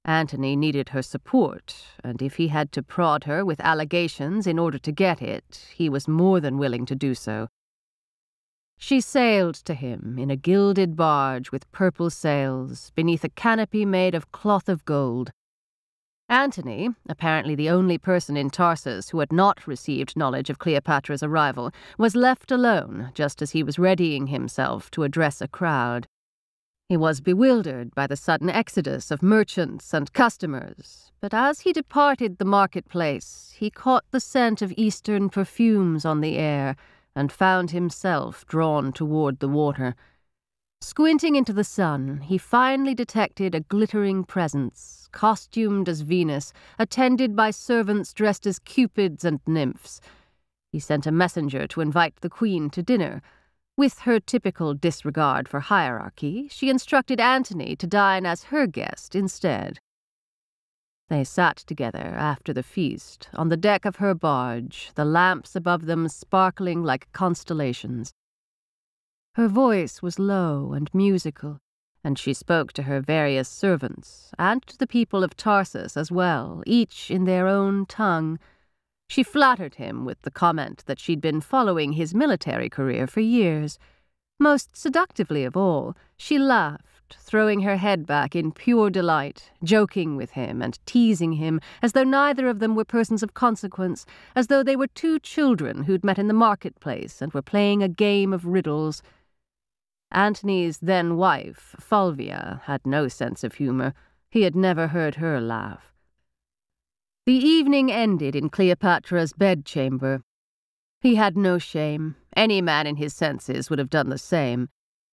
Antony needed her support, and if he had to prod her with allegations in order to get it, he was more than willing to do so. She sailed to him in a gilded barge with purple sails, beneath a canopy made of cloth of gold. Antony, apparently the only person in Tarsus who had not received knowledge of Cleopatra's arrival, was left alone just as he was readying himself to address a crowd. He was bewildered by the sudden exodus of merchants and customers, but as he departed the marketplace, he caught the scent of eastern perfumes on the air and found himself drawn toward the water. Squinting into the sun, he finally detected a glittering presence, costumed as Venus, attended by servants dressed as cupids and nymphs. He sent a messenger to invite the queen to dinner. With her typical disregard for hierarchy, she instructed Antony to dine as her guest instead. They sat together after the feast, on the deck of her barge, the lamps above them sparkling like constellations. Her voice was low and musical, and she spoke to her various servants, and to the people of Tarsus as well, each in their own tongue. She flattered him with the comment that she'd been following his military career for years. Most seductively of all, she laughed, throwing her head back in pure delight, joking with him and teasing him, as though neither of them were persons of consequence, as though they were two children who'd met in the marketplace and were playing a game of riddles. Antony's then-wife, Fulvia, had no sense of humor. He had never heard her laugh. The evening ended in Cleopatra's bedchamber. He had no shame. Any man in his senses would have done the same.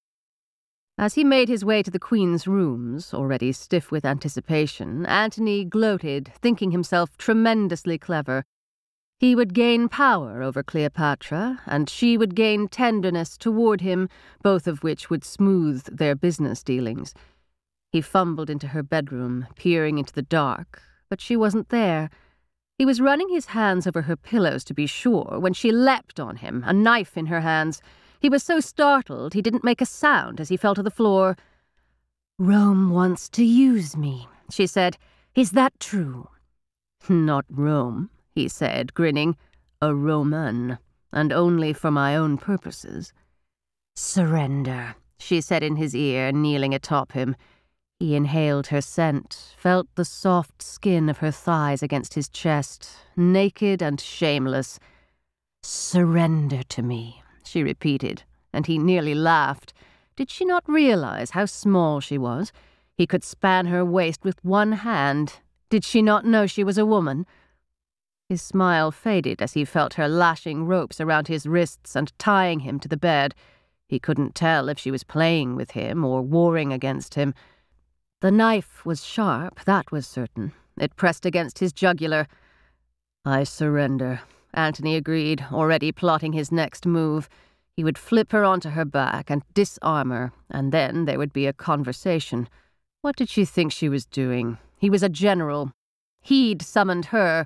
As he made his way to the queen's rooms, already stiff with anticipation, Antony gloated, thinking himself tremendously clever. He would gain power over Cleopatra, and she would gain tenderness toward him, both of which would smooth their business dealings. He fumbled into her bedroom, peering into the dark, but she wasn't there. He was running his hands over her pillows to be sure when she leapt on him, a knife in her hands. He was so startled he didn't make a sound as he fell to the floor. "Rome wants to use me," she said. "Is that true?" "Not Rome," he said, grinning. "A Roman, and only for my own purposes." "Surrender," she said in his ear, kneeling atop him. He inhaled her scent, felt the soft skin of her thighs against his chest, naked and shameless. "Surrender to me," she repeated, and he nearly laughed. Did she not realize how small she was? He could span her waist with one hand. Did she not know she was a woman? His smile faded as he felt her lashing ropes around his wrists and tying him to the bed. He couldn't tell if she was playing with him or warring against him. The knife was sharp, that was certain. It pressed against his jugular. "I surrender," Antony agreed, already plotting his next move. He would flip her onto her back and disarm her, and then there would be a conversation. What did she think she was doing? He was a general. He'd summoned her.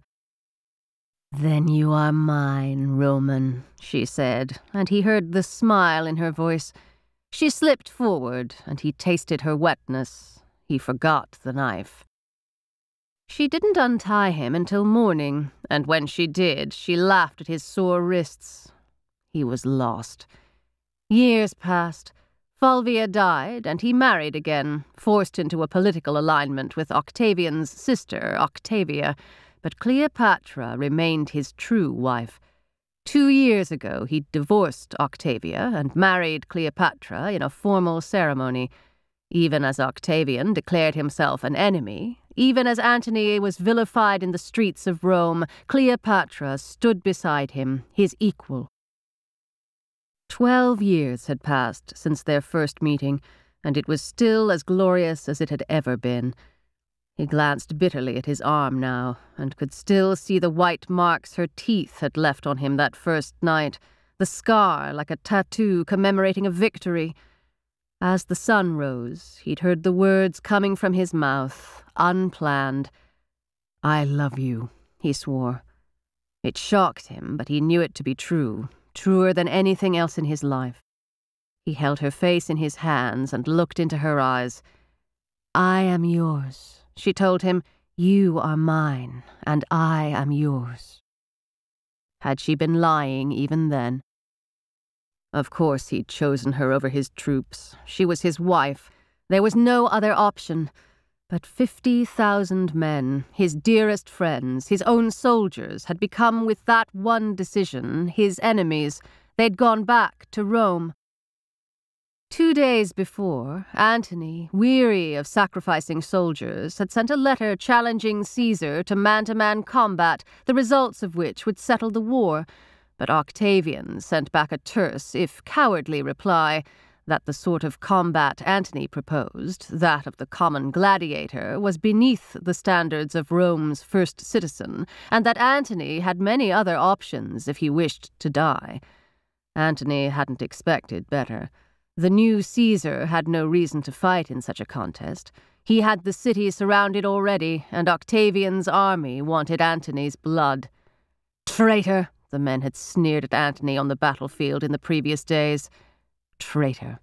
"Then you are mine, Roman," she said, and he heard the smile in her voice. She slipped forward, and he tasted her wetness. He forgot the knife. She didn't untie him until morning, and when she did, she laughed at his sore wrists. He was lost. Years passed. Fulvia died, and he married again, forced into a political alignment with Octavian's sister, Octavia, but Cleopatra remained his true wife. Two years ago, he divorced Octavia and married Cleopatra in a formal ceremony. Even as Octavian declared himself an enemy, even as Antony was vilified in the streets of Rome, Cleopatra stood beside him, his equal. Twelve years had passed since their first meeting, and it was still as glorious as it had ever been. He glanced bitterly at his arm now, and could still see the white marks her teeth had left on him that first night, the scar like a tattoo commemorating a victory. As the sun rose, he'd heard the words coming from his mouth, unplanned. "I love you," he swore. It shocked him, but he knew it to be true, truer than anything else in his life. He held her face in his hands and looked into her eyes. "I am yours, She told him, "You are mine, and I am yours." Had she been lying even then? Of course he'd chosen her over his troops. She was his wife. There was no other option. But fifty thousand men, his dearest friends, his own soldiers, had become, with that one decision, his enemies. They'd gone back to Rome. Two days before, Antony, weary of sacrificing soldiers, had sent a letter challenging Caesar to man-to-man combat, the results of which would settle the war. But Octavian sent back a terse, if cowardly, reply that the sort of combat Antony proposed, that of the common gladiator, was beneath the standards of Rome's first citizen, and that Antony had many other options if he wished to die. Antony hadn't expected better. The new Caesar had no reason to fight in such a contest. He had the city surrounded already, and Octavian's army wanted Antony's blood. Traitor! The men had sneered at Antony on the battlefield in the previous days. Traitor.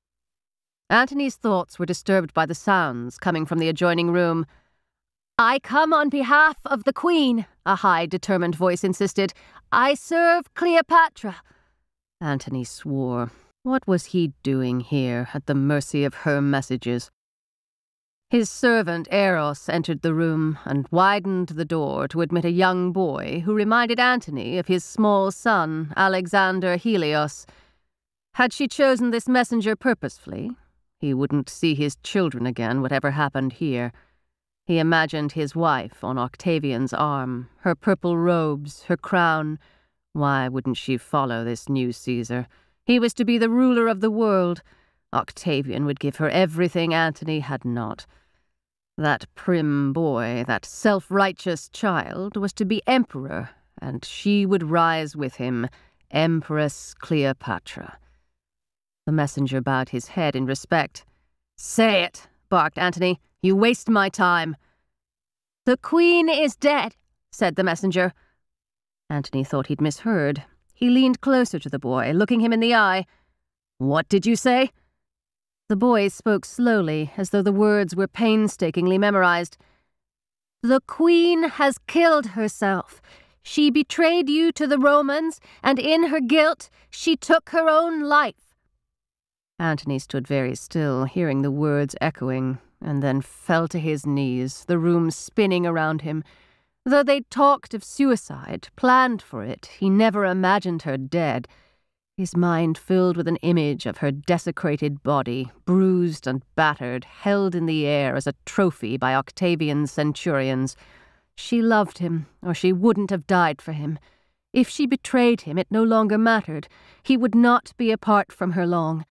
Antony's thoughts were disturbed by the sounds coming from the adjoining room. "I come on behalf of the Queen," a high, determined voice insisted. "I serve Cleopatra." Antony swore. What was he doing here, at the mercy of her messages? His servant Eros entered the room and widened the door to admit a young boy who reminded Antony of his small son, Alexander Helios. Had she chosen this messenger purposefully? He wouldn't see his children again, whatever happened here. He imagined his wife on Octavian's arm, her purple robes, her crown. Why wouldn't she follow this new Caesar? He was to be the ruler of the world. Octavian would give her everything Antony had not. That prim boy, that self-righteous child, was to be emperor, and she would rise with him, Empress Cleopatra. The messenger bowed his head in respect. "Say it," barked Antony. "You waste my time." "The Queen is dead," said the messenger. Antony thought he'd misheard. He leaned closer to the boy, looking him in the eye. "What did you say?" The boy spoke slowly, as though the words were painstakingly memorized. "The Queen has killed herself. She betrayed you to the Romans, and in her guilt she took her own life." Antony stood very still, hearing the words echoing, and then fell to his knees, the room spinning around him. Though they talked of suicide, planned for it, he never imagined her dead. His mind filled with an image of her desecrated body, bruised and battered, held in the air as a trophy by Octavian's centurions. She loved him, or she wouldn't have died for him. If she betrayed him, it no longer mattered. He would not be apart from her long.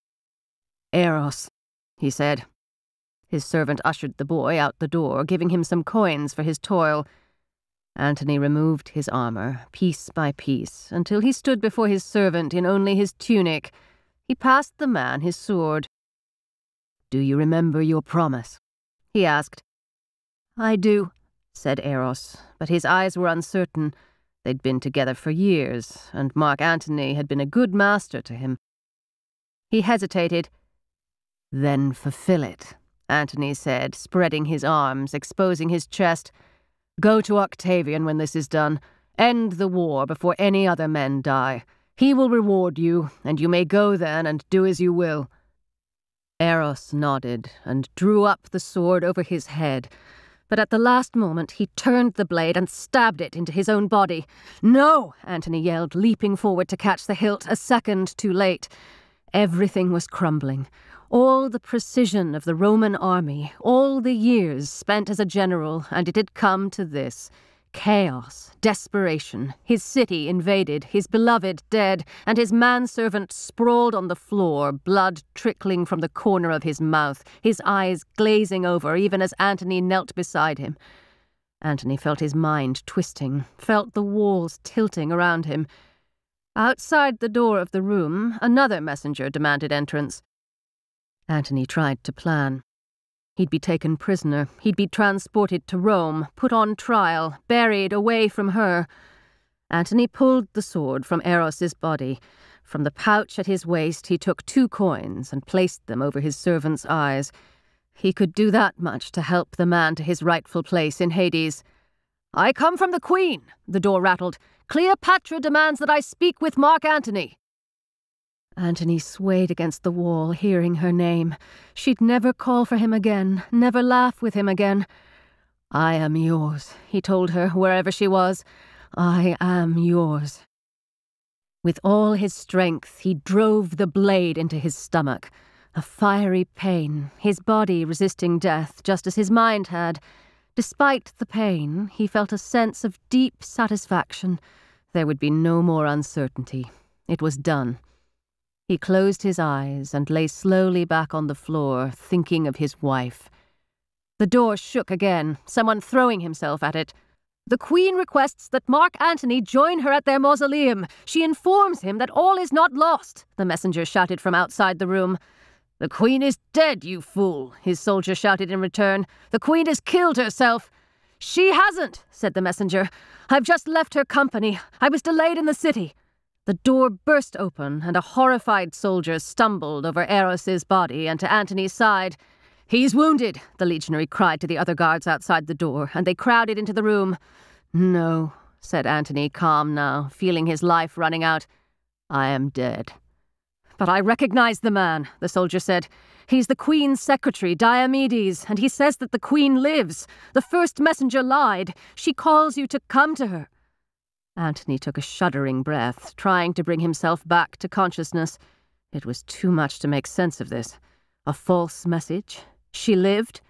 "Eros," he said. His servant ushered the boy out the door, giving him some coins for his toil. Antony removed his armor, piece by piece, until he stood before his servant in only his tunic. He passed the man his sword. "Do you remember your promise?" he asked. "I do," said Eros, but his eyes were uncertain. They'd been together for years, and Mark Antony had been a good master to him. He hesitated. "Then fulfill it," Antony said, spreading his arms, exposing his chest. "Go to Octavian when this is done. End the war before any other men die. He will reward you, and you may go then and do as you will." Eros nodded and drew up the sword over his head, but at the last moment he turned the blade and stabbed it into his own body. "No!" Antony yelled, leaping forward to catch the hilt, a second too late. Everything was crumbling. All the precision of the Roman army, all the years spent as a general, and it had come to this. Chaos, desperation, his city invaded, his beloved dead, and his manservant sprawled on the floor, blood trickling from the corner of his mouth, his eyes glazing over even as Antony knelt beside him. Antony felt his mind twisting, felt the walls tilting around him. Outside the door of the room, another messenger demanded entrance. Antony tried to plan. He'd be taken prisoner. He'd be transported to Rome, put on trial, buried away from her. Antony pulled the sword from Eros's body. From the pouch at his waist, he took two coins and placed them over his servant's eyes. He could do that much to help the man to his rightful place in Hades. "I come from the Queen," the door rattled. "Cleopatra demands that I speak with Mark Antony." Antony swayed against the wall, hearing her name. She'd never call for him again, never laugh with him again. "I am yours," he told her, wherever she was. "I am yours." With all his strength, he drove the blade into his stomach. A fiery pain, his body resisting death, just as his mind had. Despite the pain, he felt a sense of deep satisfaction. There would be no more uncertainty. It was done. He closed his eyes and lay slowly back on the floor, thinking of his wife. The door shook again, someone throwing himself at it. "The Queen requests that Mark Antony join her at their mausoleum. She informs him that all is not lost," the messenger shouted from outside the room. "The Queen is dead, you fool," his soldier shouted in return. "The Queen has killed herself." "She hasn't," said the messenger. "I've just left her company. I was delayed in the city." The door burst open, and a horrified soldier stumbled over Eros's body and to Antony's side. "He's wounded," the legionary cried to the other guards outside the door, and they crowded into the room. "No," said Antony, calm now, feeling his life running out. "I am dead." "But I recognize the man," the soldier said. "He's the Queen's secretary, Diomedes, and he says that the Queen lives. The first messenger lied. She calls you to come to her." Antony took a shuddering breath, trying to bring himself back to consciousness. It was too much to make sense of this. A false message? She lived?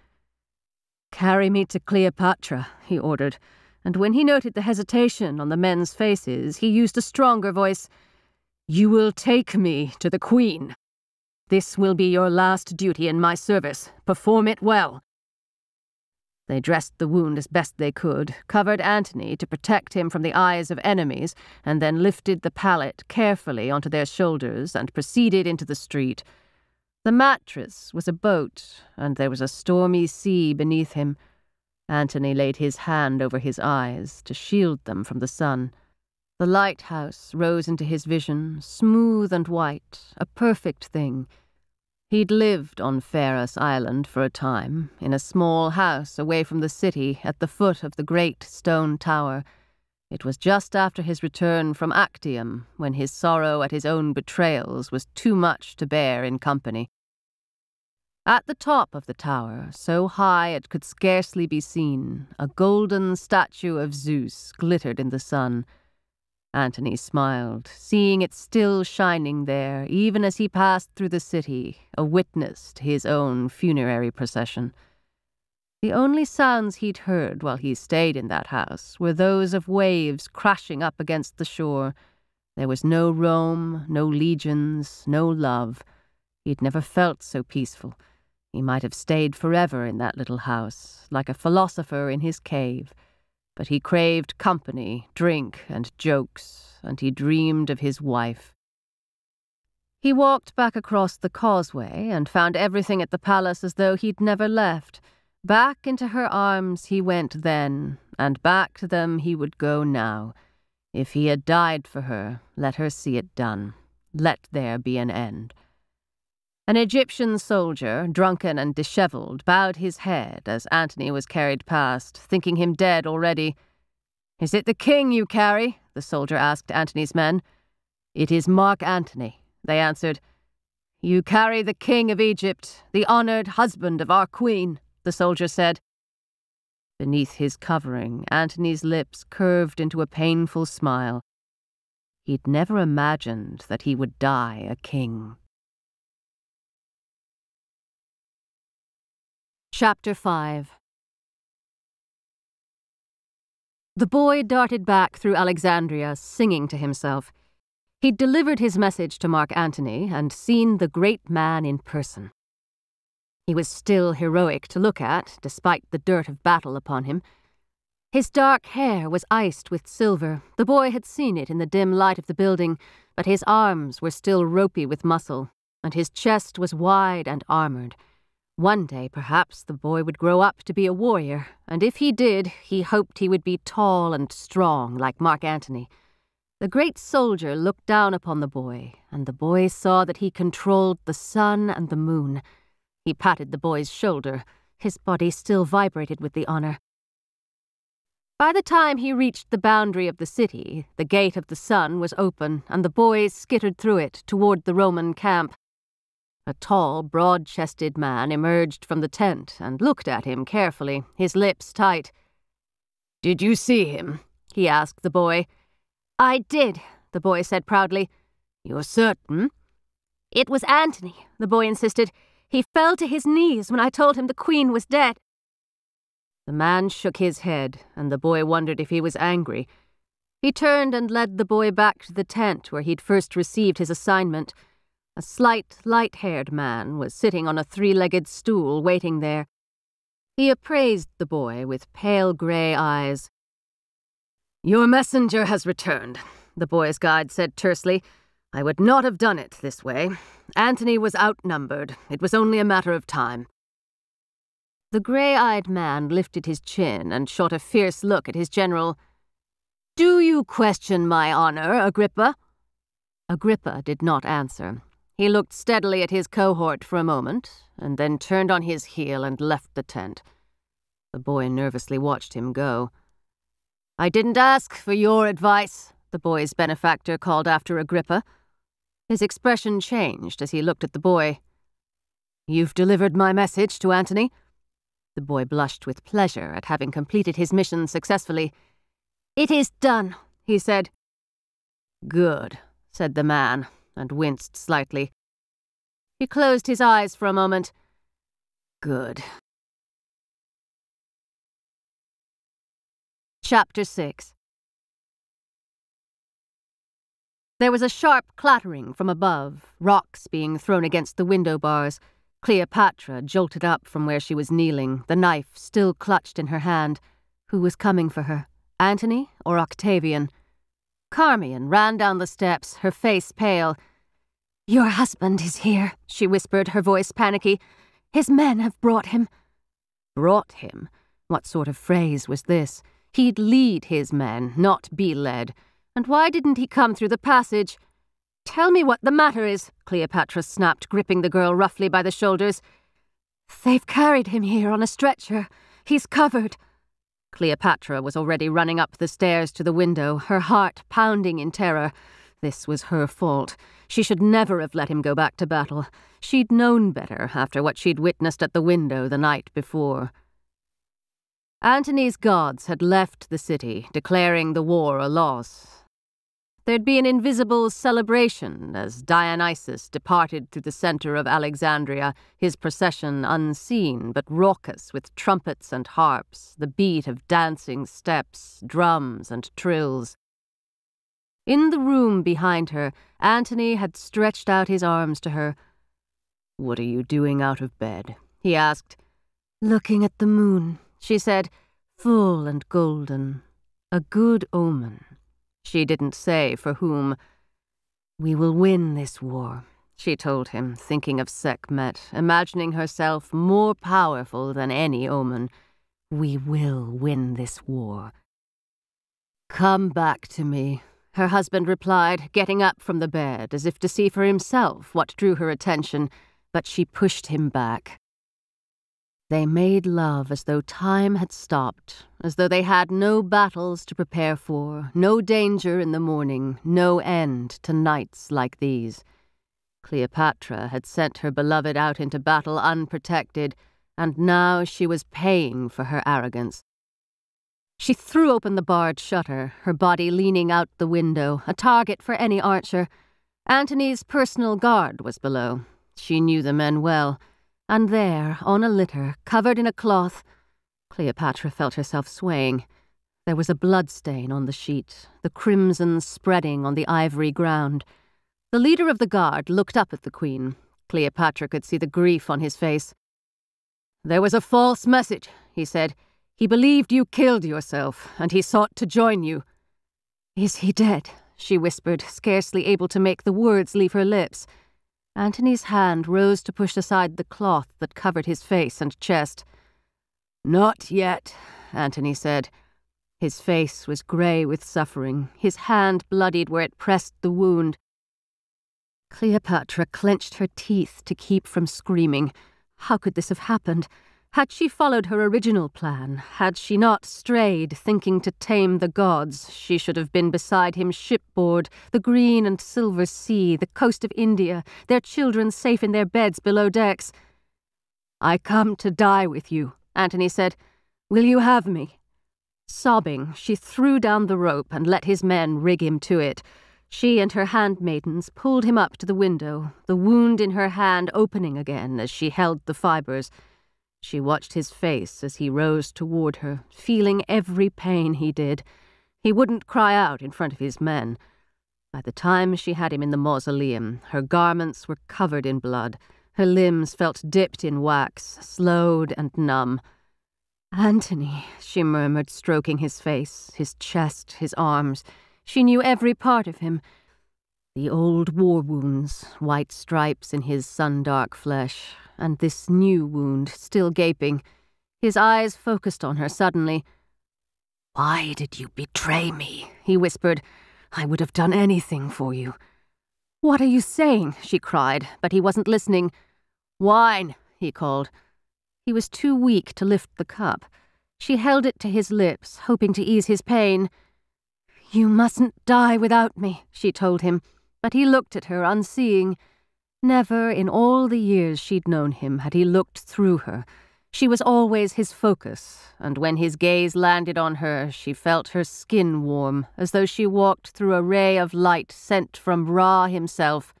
"Carry me to Cleopatra," he ordered, and when he noted the hesitation on the men's faces, he used a stronger voice. "You will take me to the Queen. This will be your last duty in my service. Perform it well." They dressed the wound as best they could, covered Antony to protect him from the eyes of enemies, and then lifted the pallet carefully onto their shoulders and proceeded into the street. The mattress was a boat, and there was a stormy sea beneath him. Antony laid his hand over his eyes to shield them from the sun. The lighthouse rose into his vision, smooth and white, a perfect thing. He'd lived on Pharos Island for a time, in a small house away from the city at the foot of the great stone tower. It was just after his return from Actium, when his sorrow at his own betrayals was too much to bear in company. At the top of the tower, so high it could scarcely be seen, a golden statue of Zeus glittered in the sun. Antony smiled, seeing it still shining there, even as he passed through the city, a witness to his own funerary procession. The only sounds he'd heard while he stayed in that house were those of waves crashing up against the shore. There was no Rome, no legions, no love. He'd never felt so peaceful. He might have stayed forever in that little house, like a philosopher in his cave. But he craved company, drink, and jokes, and he dreamed of his wife. He walked back across the causeway and found everything at the palace as though he'd never left. Back into her arms he went then, and back to them he would go now. If he had died for her, let her see it done. Let there be an end. An Egyptian soldier, drunken and disheveled, bowed his head as Antony was carried past, thinking him dead already. "Is it the king you carry?" the soldier asked Antony's men. "It is Mark Antony," they answered. "You carry the king of Egypt, the honored husband of our queen," the soldier said. Beneath his covering, Antony's lips curved into a painful smile. He'd never imagined that he would die a king. Chapter five. The boy darted back through Alexandria, singing to himself. He'd delivered his message to Mark Antony and seen the great man in person. He was still heroic to look at, despite the dirt of battle upon him. His dark hair was iced with silver. The boy had seen it in the dim light of the building, but his arms were still ropey with muscle, and his chest was wide and armored. One day, perhaps, the boy would grow up to be a warrior, and if he did, he hoped he would be tall and strong like Mark Antony. The great soldier looked down upon the boy, and the boy saw that he controlled the sun and the moon. He patted the boy's shoulder. His body still vibrated with the honor. By the time he reached the boundary of the city, the Gate of the Sun was open, and the boys skittered through it toward the Roman camp. A tall, broad-chested man emerged from the tent and looked at him carefully, his lips tight. "Did you see him?" he asked the boy. "I did," the boy said proudly. "You're certain?" "It was Antony," the boy insisted. "He fell to his knees when I told him the queen was dead." The man shook his head, and the boy wondered if he was angry. He turned and led the boy back to the tent where he'd first received his assignment. A slight, light-haired man was sitting on a three-legged stool waiting there. He appraised the boy with pale grey eyes. "Your messenger has returned," the boy's guide said tersely. "I would not have done it this way. Antony was outnumbered. It was only a matter of time." The grey-eyed man lifted his chin and shot a fierce look at his general. "Do you question my honor, Agrippa?" Agrippa did not answer. He looked steadily at his cohort for a moment, and then turned on his heel and left the tent. The boy nervously watched him go. "I didn't ask for your advice," the boy's benefactor called after Agrippa. His expression changed as he looked at the boy. "You've delivered my message to Antony?" The boy blushed with pleasure at having completed his mission successfully. "It is done," he said. "Good," said the man, and winced slightly. He closed his eyes for a moment. "Good." Chapter six. There was a sharp clattering from above, rocks being thrown against the window bars. Cleopatra jolted up from where she was kneeling, the knife still clutched in her hand. Who was coming for her? Antony or Octavian? Carmian ran down the steps, her face pale. "Your husband is here," she whispered, her voice panicky. "His men have brought him." Brought him? What sort of phrase was this? He'd lead his men, not be led. And why didn't he come through the passage? "Tell me what the matter is," Cleopatra snapped, gripping the girl roughly by the shoulders. "They've carried him here on a stretcher. He's covered." Cleopatra was already running up the stairs to the window, her heart pounding in terror. This was her fault. She should never have let him go back to battle. She'd known better after what she'd witnessed at the window the night before. Antony's gods had left the city, declaring the war a loss. There'd be an invisible celebration as Dionysus departed through the center of Alexandria, his procession unseen but raucous with trumpets and harps, the beat of dancing steps, drums and trills. In the room behind her, Antony had stretched out his arms to her. "What are you doing out of bed?" he asked. "Looking at the moon," she said, "full and golden. A good omen." She didn't say for whom. "We will win this war," she told him, thinking of Sekhmet, imagining herself more powerful than any omen. "We will win this war." "Come back to me," her husband replied, getting up from the bed, as if to see for himself what drew her attention, but she pushed him back. They made love as though time had stopped, as though they had no battles to prepare for, no danger in the morning, no end to nights like these. Cleopatra had sent her beloved out into battle unprotected, and now she was paying for her arrogance. She threw open the barred shutter, her body leaning out the window, a target for any archer. Antony's personal guard was below. She knew the men well. And there, on a litter, covered in a cloth, Cleopatra felt herself swaying. There was a bloodstain on the sheet, the crimson spreading on the ivory ground. The leader of the guard looked up at the queen. Cleopatra could see the grief on his face. "There was a false message," he said. "He believed you killed yourself, and he sought to join you." "Is he dead?" she whispered, scarcely able to make the words leave her lips. Antony's hand rose to push aside the cloth that covered his face and chest. "Not yet," Antony said. His face was grey with suffering, his hand bloodied where it pressed the wound. Cleopatra clenched her teeth to keep from screaming. How could this have happened? Had she followed her original plan, had she not strayed, thinking to tame the gods, she should have been beside him shipboard, the green and silver sea, the coast of India, their children safe in their beds below decks. "I come to die with you," Antony said. "Will you have me?" Sobbing, she threw down the rope and let his men rig him to it. She and her handmaidens pulled him up to the window, the wound in her hand opening again as she held the fibers. She watched his face as he rose toward her, feeling every pain he did. He wouldn't cry out in front of his men. By the time she had him in the mausoleum, her garments were covered in blood. Her limbs felt dipped in wax, slowed and numb. "Antony," she murmured, stroking his face, his chest, his arms. She knew every part of him. The old war wounds, white stripes in his sun-dark flesh, and this new wound, still gaping. His eyes focused on her suddenly. "Why did you betray me?" he whispered. "I would have done anything for you." "What are you saying?" she cried, but he wasn't listening. "Wine," he called. He was too weak to lift the cup. She held it to his lips, hoping to ease his pain. "You mustn't die without me," she told him, but he looked at her unseeing. Never in all the years she'd known him had he looked through her. She was always his focus, and when his gaze landed on her, she felt her skin warm, as though she walked through a ray of light sent from Ra himself.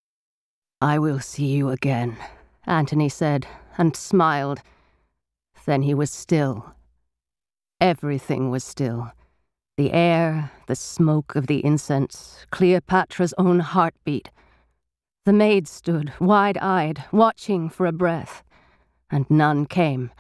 "I will see you again," Antony said, and smiled. Then he was still. Everything was still. The air, the smoke of the incense, Cleopatra's own heartbeat. The maid stood, wide-eyed, watching for a breath, and none came.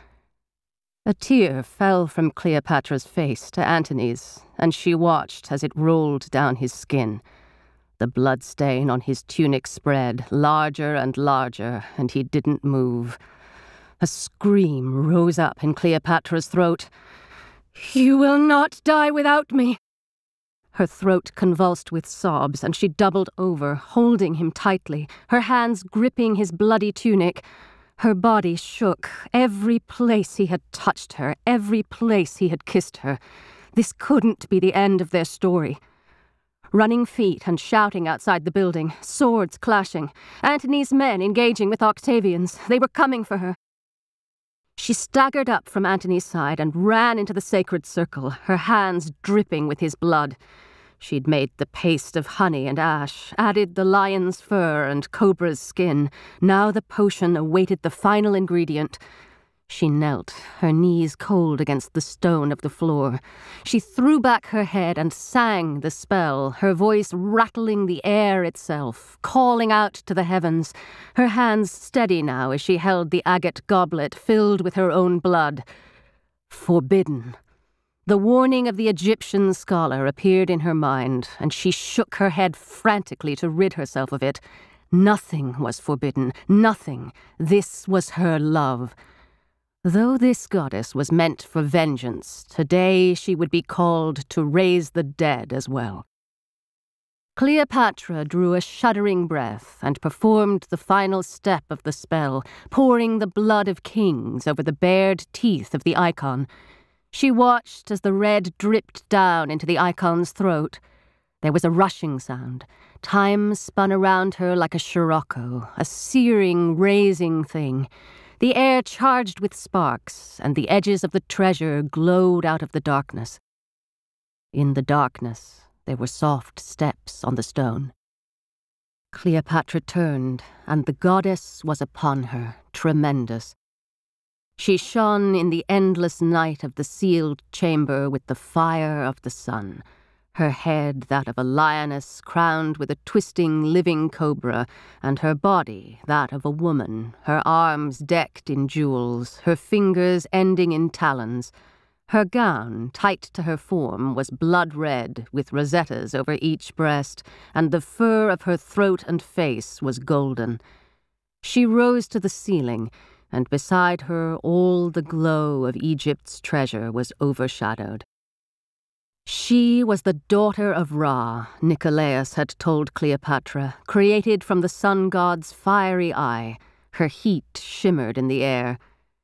A tear fell from Cleopatra's face to Antony's, and she watched as it rolled down his skin. The blood stain on his tunic spread, larger and larger, and he didn't move. A scream rose up in Cleopatra's throat. "You will not die without me!" Her throat convulsed with sobs, and she doubled over, holding him tightly, her hands gripping his bloody tunic. Her body shook, every place he had touched her, every place he had kissed her. This couldn't be the end of their story. Running feet and shouting outside the building, swords clashing, Antony's men engaging with Octavians. They were coming for her. She staggered up from Antony's side and ran into the sacred circle, her hands dripping with his blood. She'd made the paste of honey and ash, added the lion's fur and cobra's skin. Now the potion awaited the final ingredient. She knelt, her knees cold against the stone of the floor. She threw back her head and sang the spell, her voice rattling the air itself, calling out to the heavens, her hands steady now as she held the agate goblet filled with her own blood. Forbidden. The warning of the Egyptian scholar appeared in her mind, and she shook her head frantically to rid herself of it. Nothing was forbidden, nothing. This was her love. Though this goddess was meant for vengeance, today she would be called to raise the dead as well. Cleopatra drew a shuddering breath and performed the final step of the spell, pouring the blood of kings over the bared teeth of the icon. She watched as the red dripped down into the icon's throat. There was a rushing sound. Time spun around her like a scirocco, a searing, razing thing. The air charged with sparks, and the edges of the treasure glowed out of the darkness. In the darkness, there were soft steps on the stone. Cleopatra turned, and the goddess was upon her, tremendous. She shone in the endless night of the sealed chamber with the fire of the sun. Her head that of a lioness crowned with a twisting living cobra, and her body that of a woman, her arms decked in jewels, her fingers ending in talons. Her gown, tight to her form, was blood red, with rosettas over each breast, and the fur of her throat and face was golden. She rose to the ceiling, and beside her all the glow of Egypt's treasure was overshadowed. She was the daughter of Ra, Nicolaus had told Cleopatra, created from the sun god's fiery eye. Her heat shimmered in the air.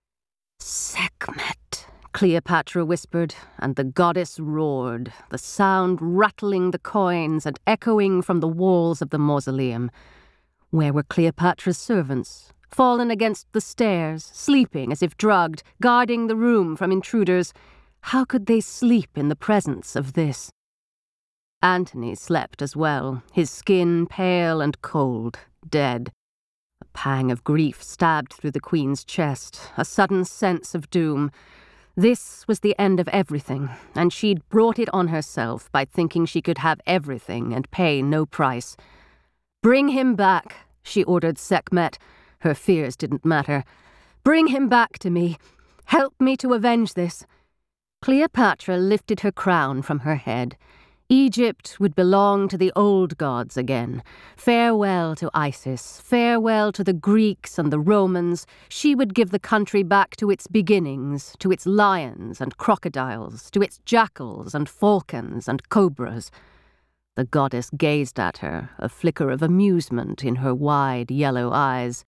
"Sekhmet," Cleopatra whispered, and the goddess roared, the sound rattling the coins and echoing from the walls of the mausoleum. Where were Cleopatra's servants? Fallen against the stairs, sleeping as if drugged, guarding the room from intruders. How could they sleep in the presence of this? Antony slept as well, his skin pale and cold, dead. A pang of grief stabbed through the queen's chest, a sudden sense of doom. This was the end of everything, and she'd brought it on herself by thinking she could have everything and pay no price. "Bring him back," she ordered Sekhmet. Her fears didn't matter. "Bring him back to me. Help me to avenge this." Cleopatra lifted her crown from her head. Egypt would belong to the old gods again. Farewell to Isis, farewell to the Greeks and the Romans. She would give the country back to its beginnings, to its lions and crocodiles, to its jackals and falcons and cobras. The goddess gazed at her, a flicker of amusement in her wide yellow eyes.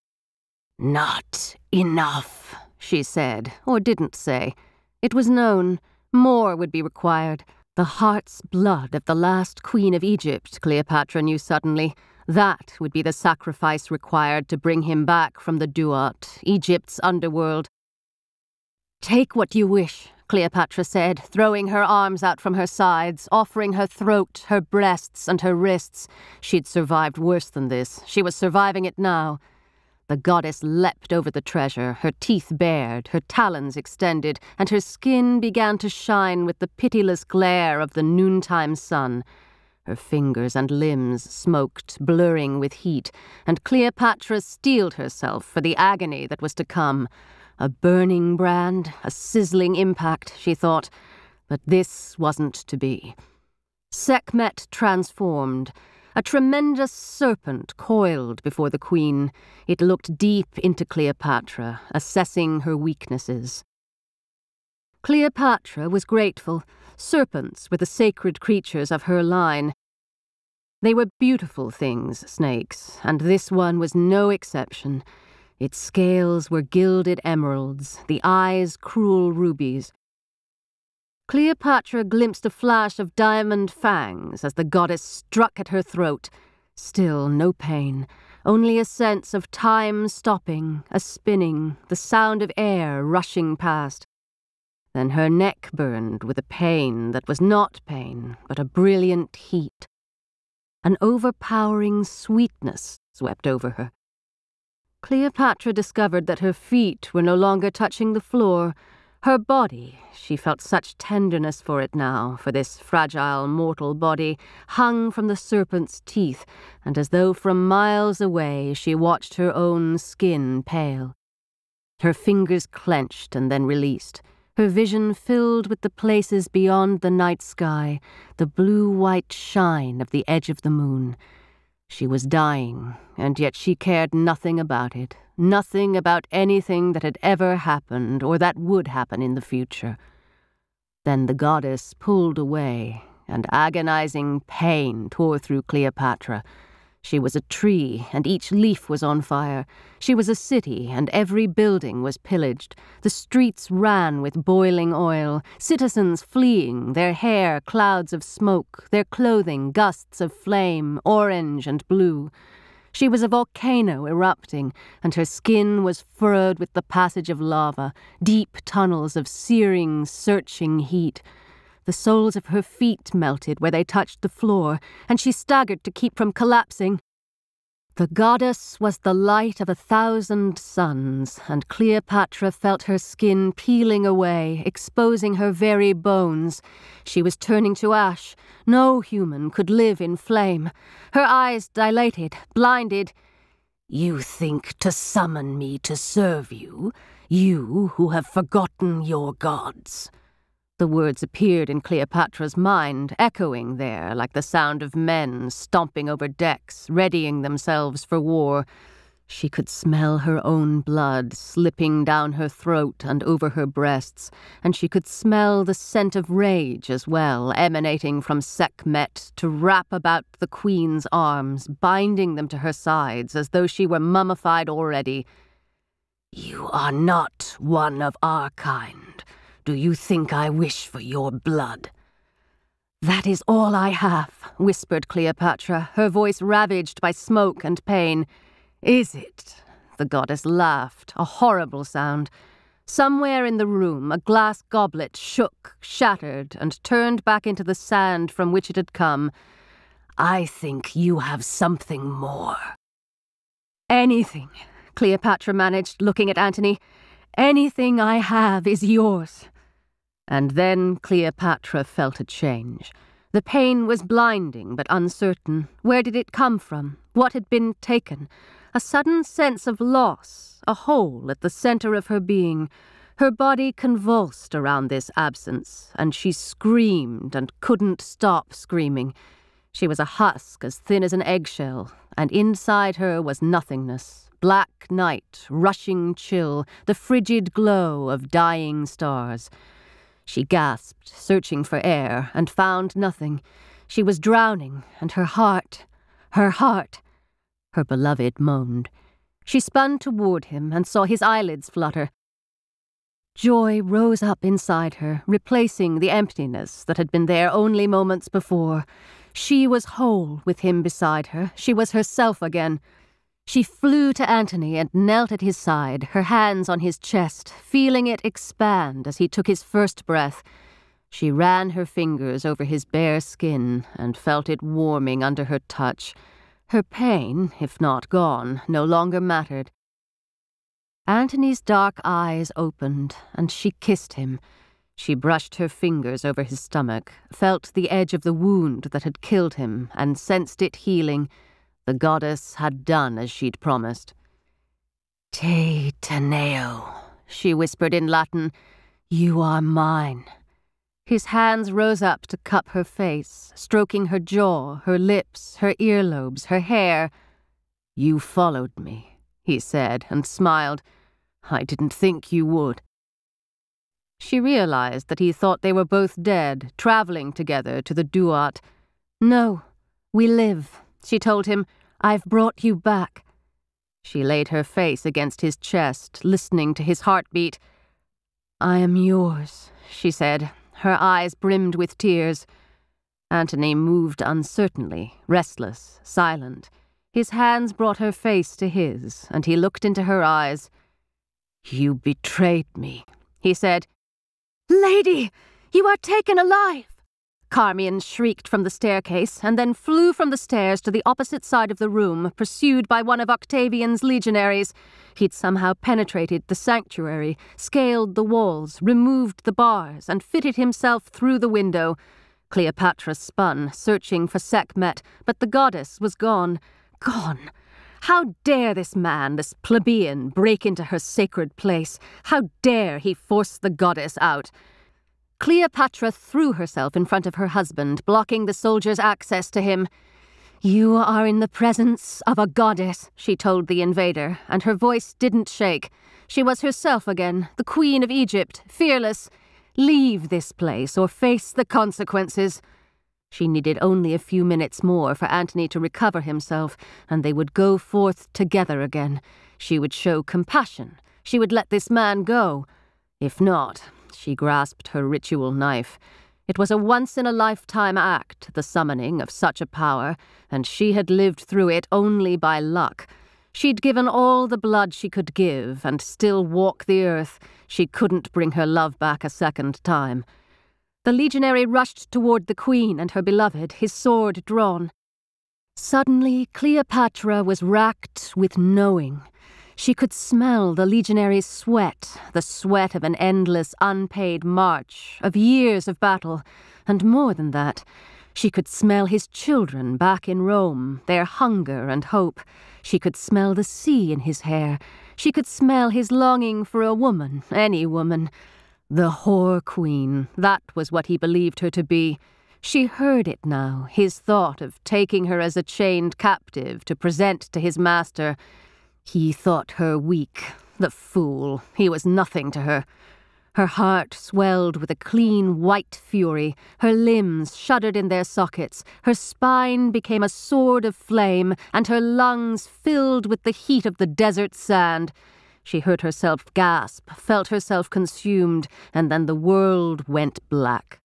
"Not enough," she said, or didn't say. It was known. More would be required. The heart's blood of the last queen of Egypt, Cleopatra knew suddenly. That would be the sacrifice required to bring him back from the Duat, Egypt's underworld. "Take what you wish," Cleopatra said, throwing her arms out from her sides, offering her throat, her breasts, and her wrists. She'd survived worse than this. She was surviving it now. The goddess leapt over the treasure, her teeth bared, her talons extended, and her skin began to shine with the pitiless glare of the noontime sun. Her fingers and limbs smoked, blurring with heat, and Cleopatra steeled herself for the agony that was to come. A burning brand, a sizzling impact, she thought, but this wasn't to be. Sekhmet transformed. A tremendous serpent coiled before the queen. It looked deep into Cleopatra, assessing her weaknesses. Cleopatra was grateful. Serpents were the sacred creatures of her line. They were beautiful things, snakes, and this one was no exception. Its scales were gilded emeralds, the eyes cruel rubies. Cleopatra glimpsed a flash of diamond fangs as the goddess struck at her throat. Still no pain, only a sense of time stopping, a spinning, the sound of air rushing past. Then her neck burned with a pain that was not pain, but a brilliant heat. An overpowering sweetness swept over her. Cleopatra discovered that her feet were no longer touching the floor. Her body, she felt such tenderness for it now, for this fragile mortal body, hung from the serpent's teeth, and as though from miles away she watched her own skin pale. Her fingers clenched and then released, her vision filled with the places beyond the night sky, the blue-white shine of the edge of the moon. She was dying, and yet she cared nothing about it, nothing about anything that had ever happened or that would happen in the future. Then the goddess pulled away, and agonizing pain tore through Cleopatra. She was a tree, and each leaf was on fire. She was a city, and every building was pillaged. The streets ran with boiling oil, citizens fleeing, their hair clouds of smoke, their clothing gusts of flame, orange and blue. She was a volcano erupting, and her skin was furrowed with the passage of lava, deep tunnels of searing, searching heat. The soles of her feet melted where they touched the floor, and she staggered to keep from collapsing. The goddess was the light of a thousand suns, and Cleopatra felt her skin peeling away, exposing her very bones. She was turning to ash. No human could live in flame. Her eyes dilated, blinded. "You think to summon me to serve you, you who have forgotten your gods." The words appeared in Cleopatra's mind, echoing there like the sound of men stomping over decks, readying themselves for war. She could smell her own blood slipping down her throat and over her breasts, and she could smell the scent of rage as well, emanating from Sekhmet to wrap about the queen's arms, binding them to her sides as though she were mummified already. "You are not one of our kind. Do you think I wish for your blood?" "That is all I have," whispered Cleopatra, her voice ravaged by smoke and pain. "Is it?" The goddess laughed, a horrible sound. Somewhere in the room, a glass goblet shook, shattered, and turned back into the sand from which it had come. "I think you have something more." "Anything," Cleopatra managed, looking at Antony. "Anything I have is yours." And then Cleopatra felt a change. The pain was blinding but uncertain. Where did it come from? What had been taken? A sudden sense of loss, a hole at the center of her being. Her body convulsed around this absence, and she screamed and couldn't stop screaming. She was a husk as thin as an eggshell, and inside her was nothingness, black night, rushing chill, the frigid glow of dying stars. She gasped, searching for air, and found nothing. She was drowning, and her heart, her heart... Her beloved moaned. She spun toward him and saw his eyelids flutter. Joy rose up inside her, replacing the emptiness that had been there only moments before. She was whole with him beside her. She was herself again. She flew to Antony and knelt at his side, her hands on his chest, feeling it expand as he took his first breath. She ran her fingers over his bare skin and felt it warming under her touch. Her pain, if not gone, no longer mattered. Antony's dark eyes opened, and she kissed him. She brushed her fingers over his stomach, felt the edge of the wound that had killed him, and sensed it healing. The goddess had done as she'd promised. "Te teneo," she whispered in Latin. "You are mine." His hands rose up to cup her face, stroking her jaw, her lips, her earlobes, her hair. "You followed me," he said, and smiled. "I didn't think you would." She realized that he thought they were both dead, traveling together to the duat. "No, we live," she told him. "I've brought you back." She laid her face against his chest, listening to his heartbeat. "I am yours," she said. Her eyes brimmed with tears. Antony moved uncertainly, restless, silent. His hands brought her face to his, and he looked into her eyes. "You betrayed me," he said. "Lady, you are taken alive!" Carmion shrieked from the staircase, and then flew from the stairs to the opposite side of the room, pursued by one of Octavian's legionaries. He'd somehow penetrated the sanctuary, scaled the walls, removed the bars, and fitted himself through the window. Cleopatra spun, searching for Sekhmet, but the goddess was gone. Gone! How dare this man, this plebeian, break into her sacred place? How dare he force the goddess out? Cleopatra threw herself in front of her husband, blocking the soldier's access to him. "You are in the presence of a goddess," she told the invader, and her voice didn't shake. She was herself again, the Queen of Egypt, fearless. "Leave this place or face the consequences." She needed only a few minutes more for Antony to recover himself, and they would go forth together again. She would show compassion. She would let this man go. If not... She grasped her ritual knife. It was a once-in-a-lifetime act, the summoning of such a power, and she had lived through it only by luck. She'd given all the blood she could give, and still walk the earth. She couldn't bring her love back a second time. The legionary rushed toward the queen and her beloved, his sword drawn. Suddenly, Cleopatra was racked with knowing. She could smell the legionary's sweat, the sweat of an endless, unpaid march, of years of battle, and more than that, she could smell his children back in Rome, their hunger and hope. She could smell the sea in his hair. She could smell his longing for a woman, any woman. The whore queen, that was what he believed her to be. She heard it now, his thought of taking her as a chained captive to present to his master. He thought her weak. The fool. He was nothing to her. Her heart swelled with a clean white fury. Her limbs shuddered in their sockets. Her spine became a sword of flame, and her lungs filled with the heat of the desert sand. She heard herself gasp, felt herself consumed, and then the world went black.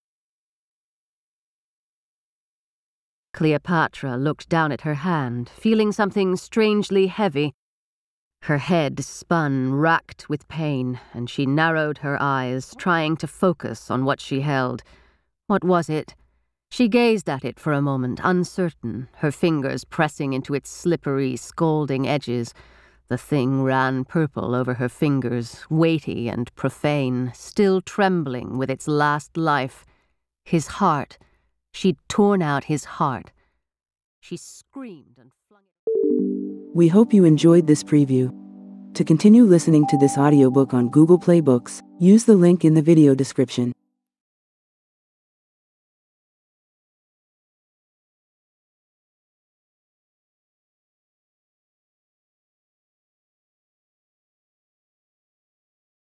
Cleopatra looked down at her hand, feeling something strangely heavy. Her head spun, racked with pain, and she narrowed her eyes, trying to focus on what she held. What was it? She gazed at it for a moment, uncertain, her fingers pressing into its slippery, scalding edges. The thing ran purple over her fingers, weighty and profane, still trembling with its last life. His heart. She'd torn out his heart. She screamed and flung it. We hope you enjoyed this preview. To continue listening to this audiobook on Google Play Books, use the link in the video description.